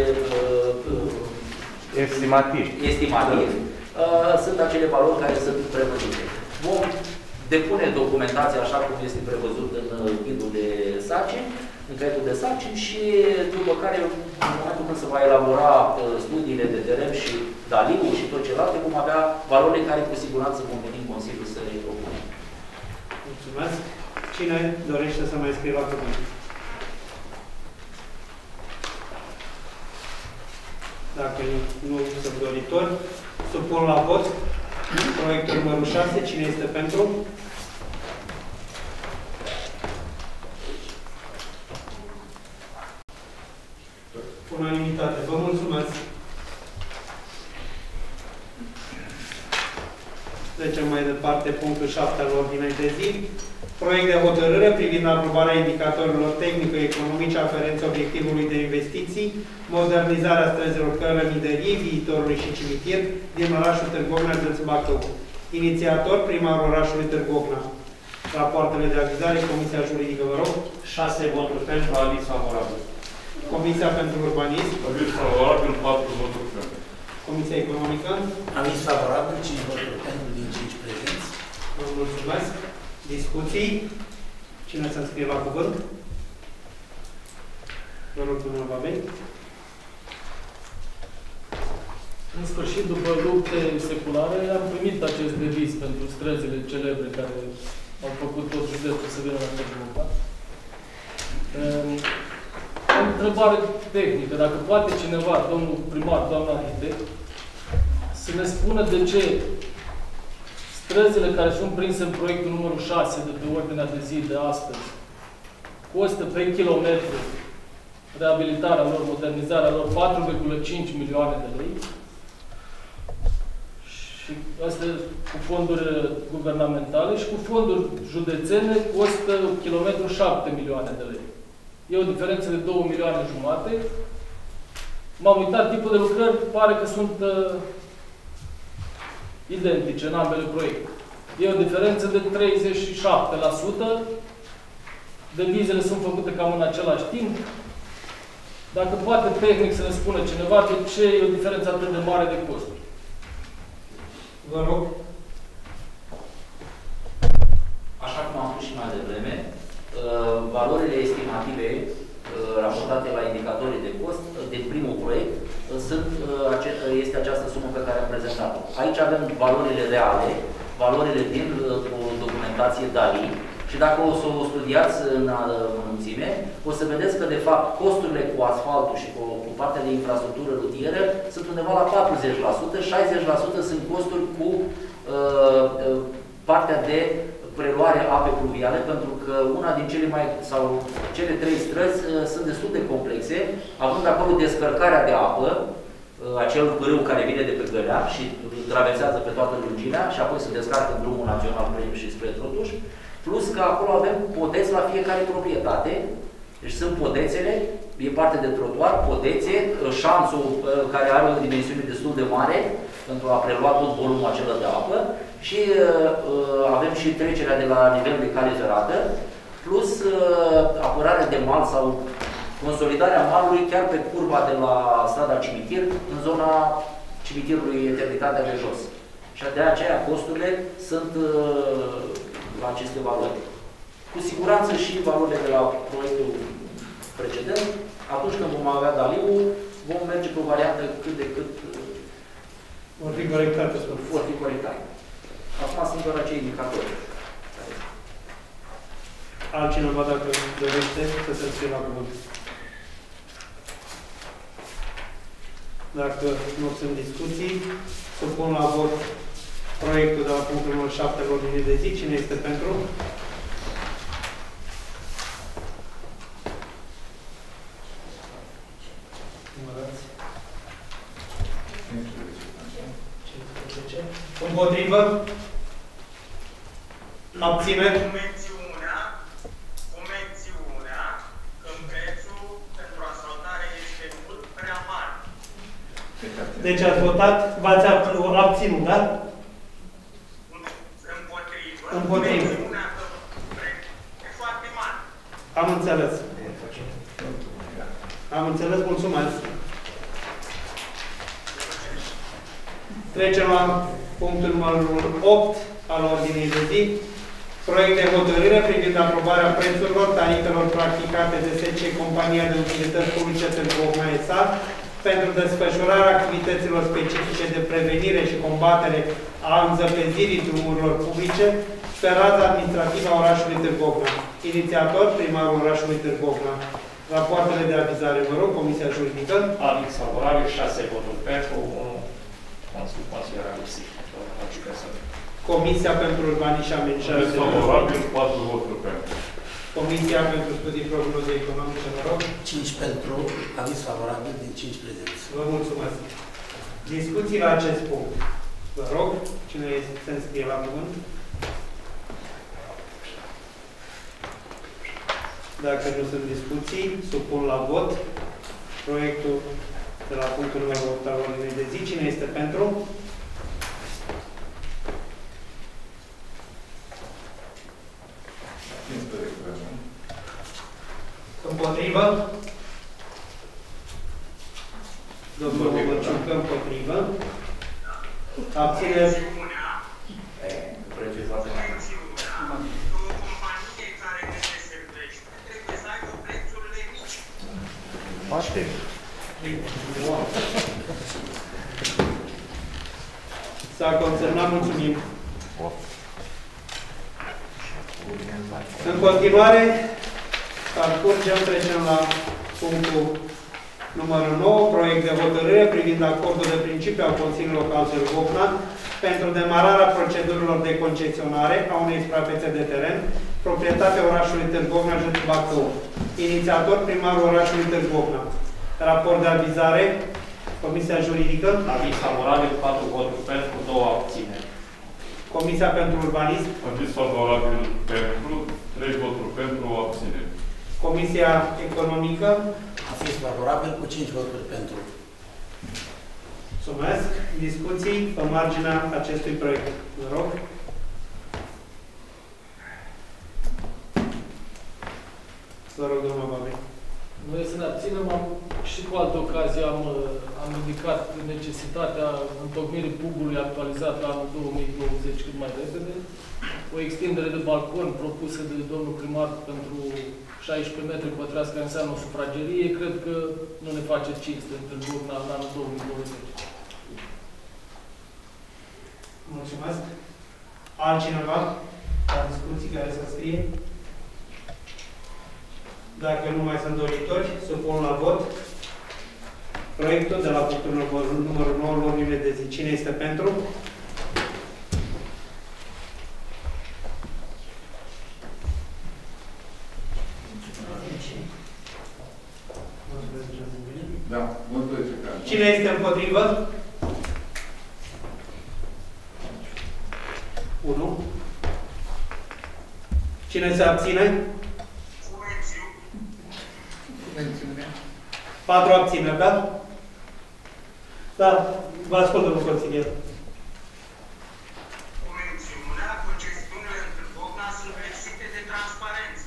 estimativ. Sunt acele valori care sunt prevăzute. Vom depune documentația așa cum este prevăzut în ghidul de sarcini, în caietul de sarcini și după care, în momentul când se va elabora studiile de teren și DALI-ul și tot celelalte, vom avea valorile care cu siguranță vom veni în Consiliu să le propunem. Mulțumesc. Cine dorește să mai scrie la cuvânt? Dacă nu sunt doritori, supun la vot proiectul numărul 6. Cine este pentru? Unanimitate. Vă mulțumesc. Trecem mai departe, punctul 7 al ordinei de zi. Proiect de hotărâre privind aprobarea indicatorilor tehnico-economice aferenți obiectivului de investiții, modernizarea străzilor cărămidării, viitorului și cimitir din orașul Târgovna, județul Bacău. Inițiator, primarul orașului Târgovna. Rapoartele de avizare, Comisia Juridică, vă rog. 6 voturi pentru, aviz favorabil. Comisia pentru Urbanism. Aviz favorabil, 4 voturi pentru. Comisia Economică. Aviz favorabil, 5 voturi pentru din 5 prezenți. Vă mulțumesc. Discuții. Cine să înscrie la cuvânt? Vă rog, domnul Babei. În sfârșit, după lupte seculare, am primit acest deviz pentru străzile celebre care au făcut tot județul să vină la Târgovna. O întrebare tehnică. Dacă poate cineva, domnul primar, doamna arhitect, să ne spună de ce străzile care sunt prinse în proiectul numărul 6 de pe ordinea de zi de astăzi costă pe kilometru reabilitarea lor, modernizarea lor 4,5 milioane de lei și asta cu fonduri guvernamentale și cu fonduri județene costă kilometru 7 milioane de lei. E o diferență de 2 milioane jumate. M-am uitat, tipul de lucrări pare că sunt identice în ambele proiecte. E o diferență de 37%. Devizele sunt făcute cam în același timp. Dacă poate tehnic să ne spună cineva de ce e o diferență atât de mare de costuri. Vă rog. Așa cum am spus și mai devreme, valorile estimative raportate la indicatorii de cost din primul proiect este această sumă pe care am prezentat-o. Aici avem valorile reale, valorile din documentație DALI și dacă o să o studiați în înălțime, o să vedeți că de fapt costurile cu asfaltul și cu partea de infrastructură rutieră sunt undeva la 40%, 60% sunt costuri cu partea de preluare ape pluviale, pentru că una din cele 3 străzi sunt destul de complexe, având acolo descărcarea de apă, acel râu care vine de pe Gălea și traversează pe toată lungimea și apoi se descarcă în drumul național prim și spre Trotuș, plus că acolo avem podeți la fiecare proprietate, deci sunt podețele, e parte de trotuar, podețe, șanțul care are o dimensiune destul de mare pentru a prelua tot volumul acela de apă și avem și trecerea de la nivel de cale ferată, plus apărarea de mal sau consolidarea malului chiar pe curba de la strada Cimitir, în zona cimitirului Eternitatea de Jos. Și de aceea costurile sunt la aceste valori. Cu siguranță și valorile de la proiectul precedent, atunci când vom avea DALI-ul, vom merge pe o variantă cât de cât vor fi corectate. Vor fi corectate. Acum sunt doar acei indicatori. Altcineva, dacă dorește, să se înscrie la cuvânt. Dacă nu sunt discuții, supun la vot proiectul de la punctul numărul 7 al ordinii de zi. Cine este pentru? Împotrivă? Abțineri? Cu mențiunea că prețul pentru asfaltare este mult prea mare. Deci ați votat, v-ați abținut, da? Împotrivă. Împotrivă. Mențiunea că prețul e foarte mare. Am înțeles. Am înțeles, mulțumesc. Trecem la punctul numărul 8 al ordinii de zi. Proiect de hotărâre privind aprobarea prețurilor, tarifelor practicate de SC Compania de Utilități Publice Târgovna S.A. pentru desfășurarea activităților specifice de prevenire și combatere a înzăpezirii drumurilor publice pe raza administrativă a orașului Târgovna. Inițiator, primarul orașului Târgovna. Rapoartele de avizare, vă rog, Comisia Juridică. Aviz favorabil, 6 voturi pentru, 1 considerat lipsit. Comisia pentru Urbanism și Amenajare. Aviz favorabil, 4 voturi pentru. Comisia pentru Studii Prognoze Economice, vă rog. 5 pentru, aviz favorabil din 5 prezenți. Vă mulțumesc. Discuții la acest punct. Vă rog, cine se înscrie la cuvânt? Dacă nu sunt discuții, supun la vot proiectul de la punctul numărul 8 al ordinii de zi. Cine este pentru? Împotrivă? Domnul Măciucă, împotrivă. Abțineri? Poate. S-a consemnat, mulțumim. În continuare, parcurgem, trecem la punctul numărul 9, proiect de hotărâre privind acordul de principiu al Consiliului Local Târgu pentru demararea procedurilor de concesionare a unei suprafețe de teren, proprietatea orașului Târgu Ocna, județul Bacău. Inițiator, primarul orașului Târgu Ocna. Raport de avizare, Comisia Juridică. Aviz favorabil, 4 voturi pentru, 2 abțineri. Comisia pentru Urbanism. Aviz favorabil pentru, 3 voturi pentru, o abținere. Comisia Economică. Aviz favorabil cu 5 voturi pentru. Mulțumesc. Discuții pe marginea acestui proiect. Vă rog. Vă rog, domnul Babi. Noi să ne abținem, și cu altă ocazie am indicat necesitatea întocmirii PUG-ului actualizat la anul 2020 cât mai repede, o extindere de balcon propusă de domnul primar pentru 16 metri pătrați, care înseamnă o sufragerie, cred că nu ne face cinste în Târgu Ocna în anul 2020. Mulțumesc. Altcineva? La discuții care să scrie? Dacă nu mai sunt doritori, supun la vot proiectul de la punctul numărul 9 în ordine de zi. Cine este pentru? Da, 11 cazuri. Cine este împotrivă? 1. Cine se abține? 4 abțineri, da? Da, vă ascult, domnul consilier. Cu mențiunea, concesiunile în Târgu Ocna sunt lipsite de transparență.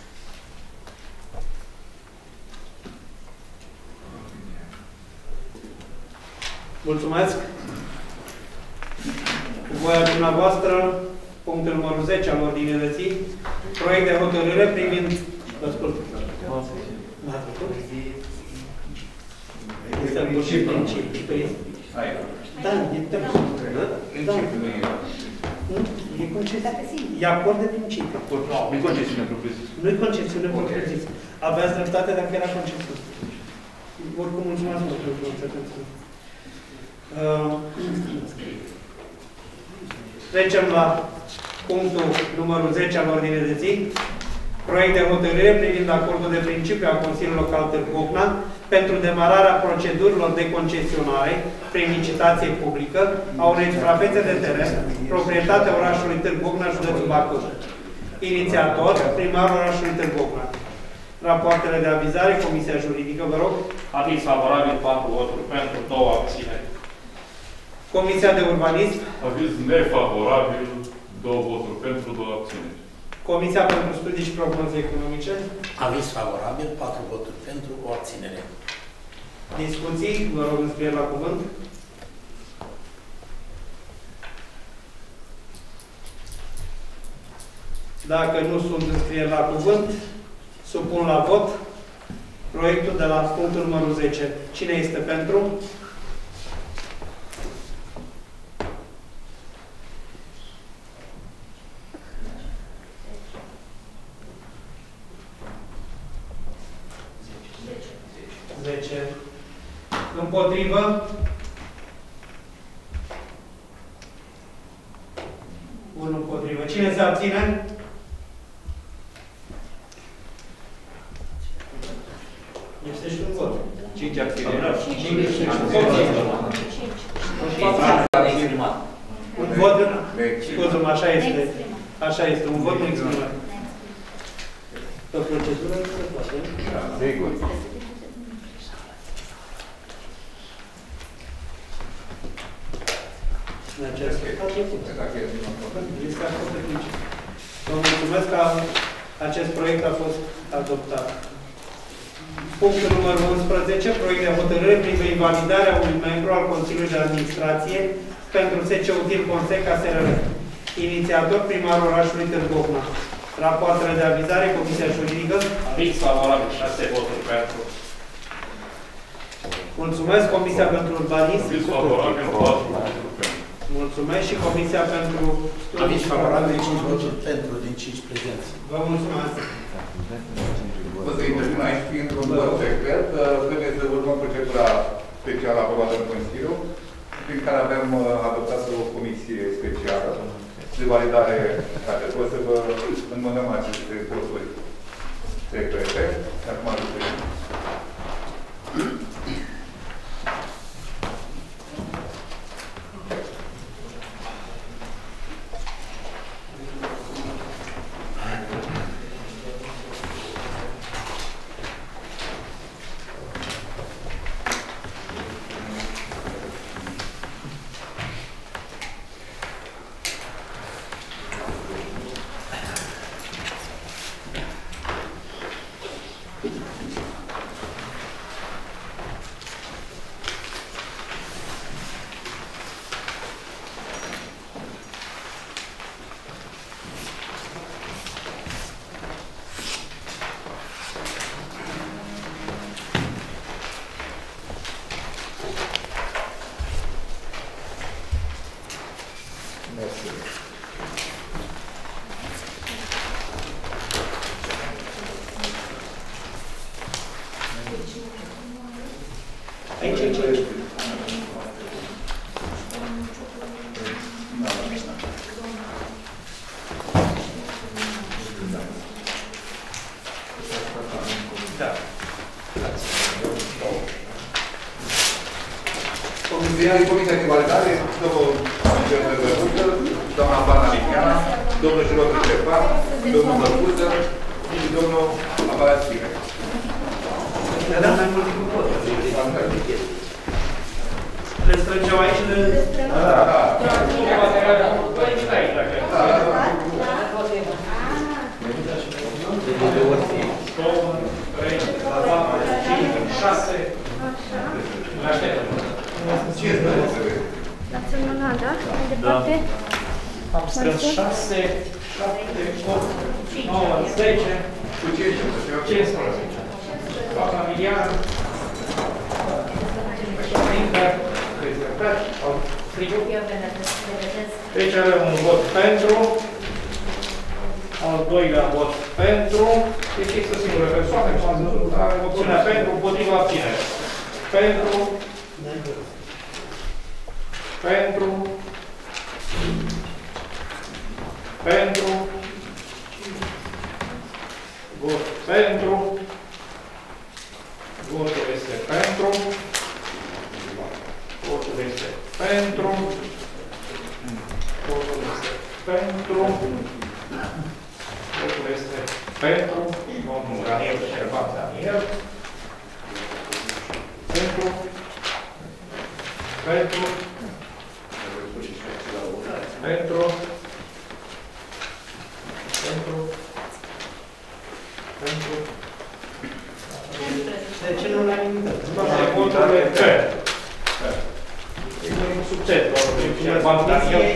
Mulțumesc. Cu voia dumneavoastră, punctul numărul 10 al ordinii de zi, proiect de hotărâre privind... Vă ascult. Este împotrivit principiul. Da, e termen. Principiul nu e. E concesiune. E acord de principiu. Nu e concesiune propriu-zis. Nu e concesiune propriu-zis. Aveați dreptate dacă era concesiune. Oricum, mulțumesc mult pentru înțelepciune. Trecem la punctul numărul 10 al ordinii de zi. Proiect de hotărâre privind acordul de principiu al Consiliului Local Târgu Ocna pentru demararea procedurilor de concesionare prin licitație publică a unei suprafețe de teren, proprietatea orașului Târgu Ocna, județul Bacău. Inițiator, primarul orașului Târgu Ocna. Rapoartele de avizare, Comisia Juridică, vă rog. Aviz favorabil, 4 voturi pentru, 2 abțineri. Comisia de Urbanism. Aviz nefavorabil, 2 voturi pentru, 2 abțineri. Comisia pentru Studii și Prognoze Economice. Aviz favorabil, 4 voturi pentru, o abținere. Discuții, vă rog înscrieri la cuvânt. Dacă nu sunt înscrieri la cuvânt, supun la vot proiectul de la punctul numărul 10. Cine este pentru? 11. Împotrivă? 1 împotrivă. Cine se abține? Este și un vot. 5 abțineri. 5. Un vot, scuză-mă, așa este. Așa este, un vot exprimat. Pe procedură se poate. Sigur. În această vă mulțumesc că acest proiect a fost adoptat. Punctul numărul 11, proiect de hotărâre privind invalidarea unui membru al Consiliului de Administrație pentru SC Util Conseca SRL. Inițiator primarul orașului Târgu Ocna. Rapoartele de avizare, Comisia Juridică. Aviz favorabil, 6 voturi pentru. Mulțumesc, Comisia pentru Urbanism. Aviz favorabil, 4 voturi pentru. Mulțumesc și Comisia pentru Aviz favorabil, 5 voturi pentru din 5 prezenți. Vă mulțumesc. Vă să intervin aici, fiind un vot secret, trebuie să urmăm procedura specială aprobată în Consiliu, prin care avem adoptat o comisie specială de validare care trebuie să vă înmânăm aceste voturi secrete. Acum lucrurile. Comisia de validare, domnul Angel Bărbuță, doamna Bana Lichiana, domnul Șirotu Ștefan, domnul Bărbuță și domnul Abaraschime. Le dăm mai mult decât pot. Le strângem aici? L-ați înmânat, da? Mai departe? Am strâns 6, 7, 8, 9, 10, 15. Doamna Miliana, deci avem un vot pentru, al doilea vot pentru, deci este o singură persoană, are opțiunea pentru, împotriva abținere. Pentru, vot pentru, votul este pentru, votul este pentru, votul este pentru, votul este pentru, domnul Daniel Șerban Daniel, pentru, pentru, De ce nu l-ai invitat? Voturile pentru. E un succes, domnul Șerban Daniel.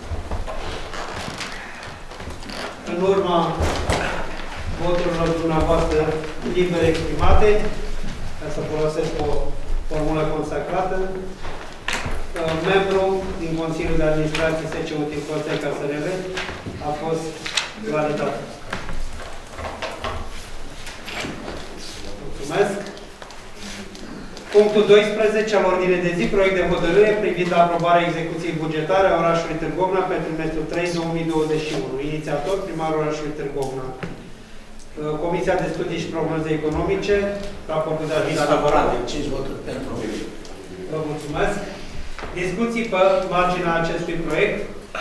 În urma voturilor dumneavoastră liber exprimate, ca să folosesc o formulă consacrată, membru din Consiliul de Administrație SC Util Conseca SRL a fost validat. Mulțumesc. Punctul 12 al ordinei de zi, proiect de hotărâre privind aprobarea execuției bugetare a orașului Târgovna pentru trimestrul 3-2021. Inițiator, primarul orașului Târgovna. Comisia de Studii și Prognoze Economice, raportul de aviz favorabil, 5 voturi pentru. Vă mulțumesc. Discuții pe marginea acestui proiect.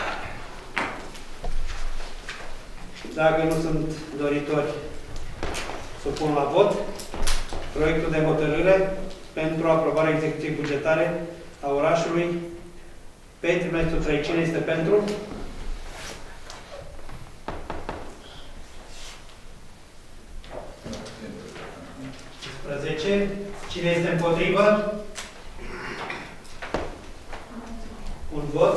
Dacă nu sunt doritori, supun la vot proiectul de hotărâre pentru aprobarea execuției bugetare a orașului pe trimestrul 3. Cine este pentru? Cine este împotrivă? Un vot.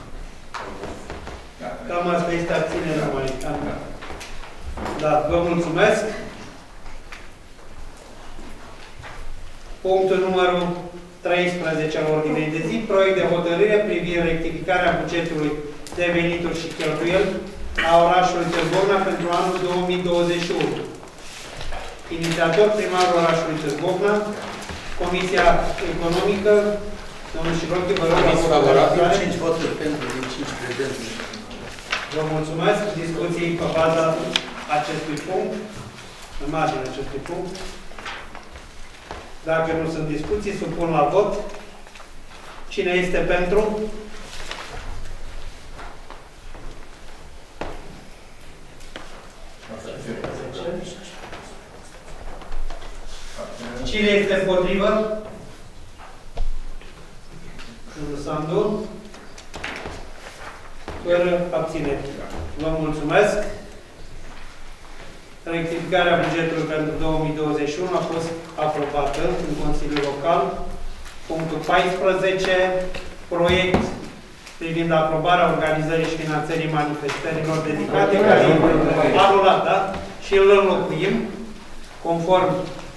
Cam asta este abținerea mai. Da, vă mulțumesc. Punctul numărul 13 al ordinei de zi, proiect de hotărâre privind rectificarea bugetului de venituri și cheltuieli a orașului Târgovna pentru anul 2021. Inițiator, primarul orașului Târgovna, Comisia Economică, domnul Șirochi, vă rog. Aviz favorabil, 5 voturi pentru din 5 prezenți. Vă mulțumesc. Discuții pe baza acestui punct, în marginea acestui punct. Dacă nu sunt discuții, supun la vot. Cine este pentru? Cine este împotrivă? Sandu. Fără abținere. Vă mulțumesc. Rectificarea bugetului pentru 2021 a fost aprobată în Consiliul Local. Punctul 14. Proiect privind aprobarea organizării și finanțării manifestărilor dedicate, care e anulat, da? Și îl înlocuim conform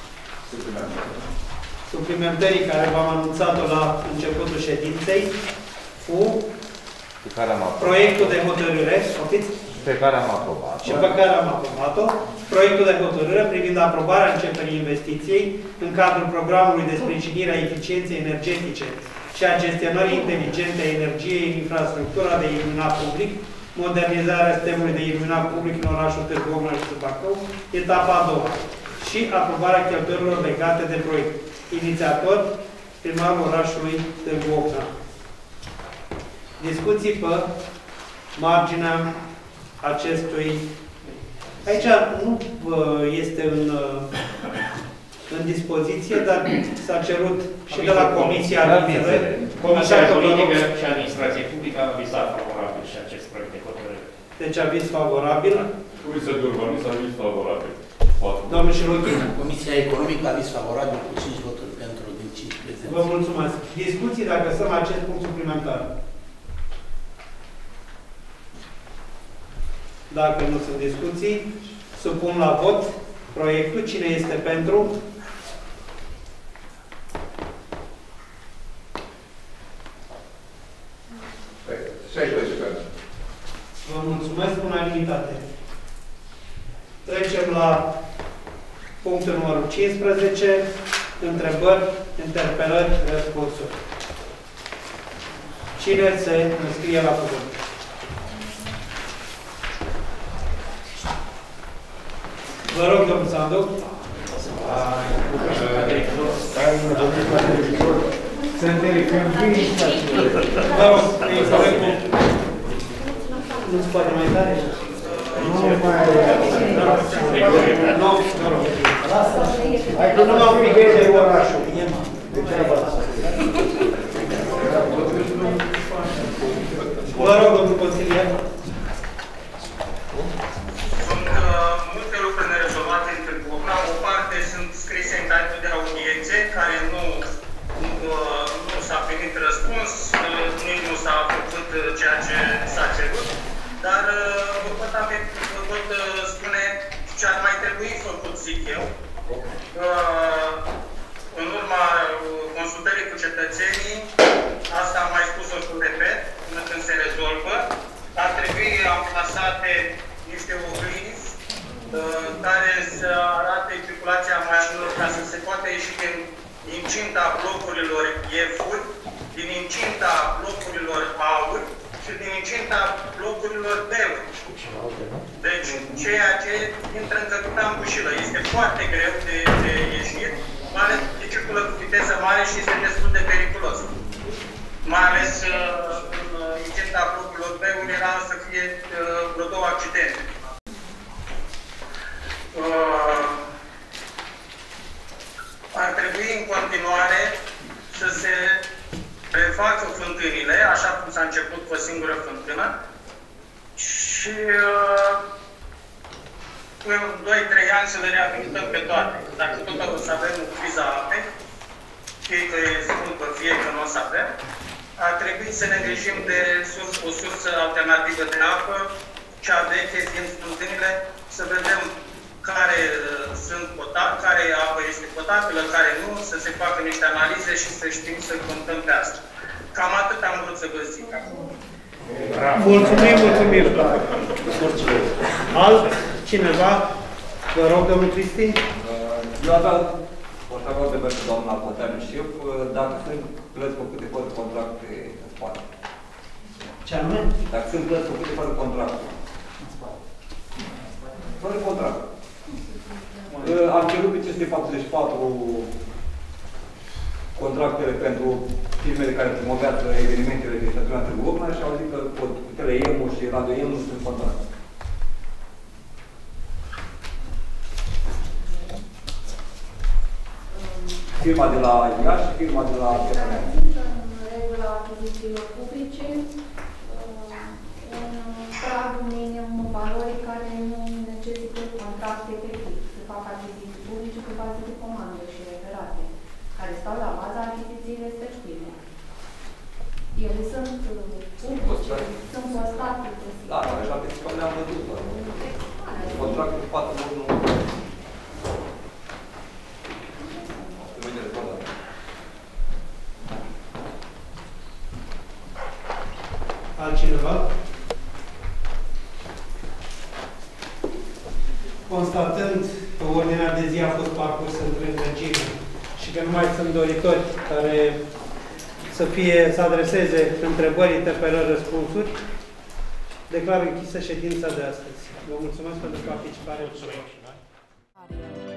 suplimentării care v-am anunțat-o la începutul ședinței cu proiectul de hotărâre, pe care am aprobat-o. Și pe care am aprobat-o, proiectul de hotărâre privind aprobarea începerii investiției în cadrul programului de sprijinire a eficienței energetice și a gestionării inteligente a energiei în infrastructura de iluminat public, modernizarea sistemului de iluminat public în orașul Târgovna și Bacău, etapa a doua, și aprobarea cheltuielilor legate de proiect. Inițiator, primarul orașului Târgovna. Discuții pe marginea acestui. Aici nu este în dispoziție, dar s-a cerut și de la Comisia Comisia Politică și Administrație Publică a avizat favorabil și acest proiect de hotărâre. Deci aviz favorabil. Comisia de Urbanism a aviz favorabil. Domnul Șirochi. Comisia Economică a aviz favorabil cu 5 voturi pentru din 5 prezenți. Vă mulțumesc. Discuții dacă sunt la acest punct suplimentar. Dacă nu sunt discuții, supun la vot proiectul. Cine este pentru? Vă mulțumesc, unanimitate. Trecem la punctul numărul 15, întrebări, interpelări, răspunsuri. Cine se înscrie la cuvânt? Vă rog, domnul Sandu. Vă rog, e corectul. Nu se poate mai tare? Nu mai... Nu, vă rog. Nu m-au picat de orașul. Vă rog, domnul consilier. Multe lucruri nerezolvate în Târgovna. O parte sunt scrise în cadrul de audiențe, care nu s-a primit răspuns, nici nu s-a făcut ceea ce s-a cerut, dar vă pot spune ce ar mai trebui făcut, zic eu. În urma consultării cu cetățenii, asta am mai spus-o și repet, până când se rezolvă, ar trebui amplasate niște oglinzi care să arate circulația mașinilor ca să se poată ieși din incinta blocurilor F-uri, din incinta blocurilor A-uri și din incinta blocurilor B-uri. Deci, ceea ce intră în căpita în bușilă. Este foarte greu de ieșit, mai ales că circulă cu viteză mare și este destul de periculos. Mai ales în incinta blocurilor B-uri era să fie vreo 2 accidente. Ar trebui în continuare să se refacă fântânile, așa cum s-a început cu o singură fântână, și în 2-3 ani să le reabilităm pe toate. Dacă tot o să avem criza apei, fie că e scumpă, fie că nu o să avem, ar trebui să ne îngrijim de o sursă alternativă de apă, cea veche, fiind fântânile, să vedem care apă este potabilă, care nu, să se facă niște analize și să știm să contăm pe asta. Cam atât am vrut să vă zic acum. Mulțumim. Altcineva? Vă rog, domnul Cristi. Eu aveam portavoz de pentru doamna Păteanu Șef, dacă sunt plăți făcute fără contract în spate. Ce anume? Dacă sunt plăți făcute fără contract. Fără contract. Am cerut pe 544 contractele pentru firmele care promovează evenimentele din stațiunea Târgu Ocna și au zis că Tele-Emu și Radio-Emu sunt contracte. Firma de la Iași și firma de la Piața-Neamț. În regula achizițiilor publice, un prag minim valori care nu necesită contract efectiv. Se fac achiziții publice pe bază de comandă și referate, care stau la baza achiziției respective. Ele sunt publice, sunt postate pe site. Da, dar așa pe site le-am văzut. Contractul de 4 luni nu. Altcineva? Constatând că ordinea de zi a fost parcursă între întregime și că nu mai sunt doritori care să adreseze întrebări, interpelări, răspunsuri, declar închisă ședința de astăzi. Vă mulțumesc pentru participare.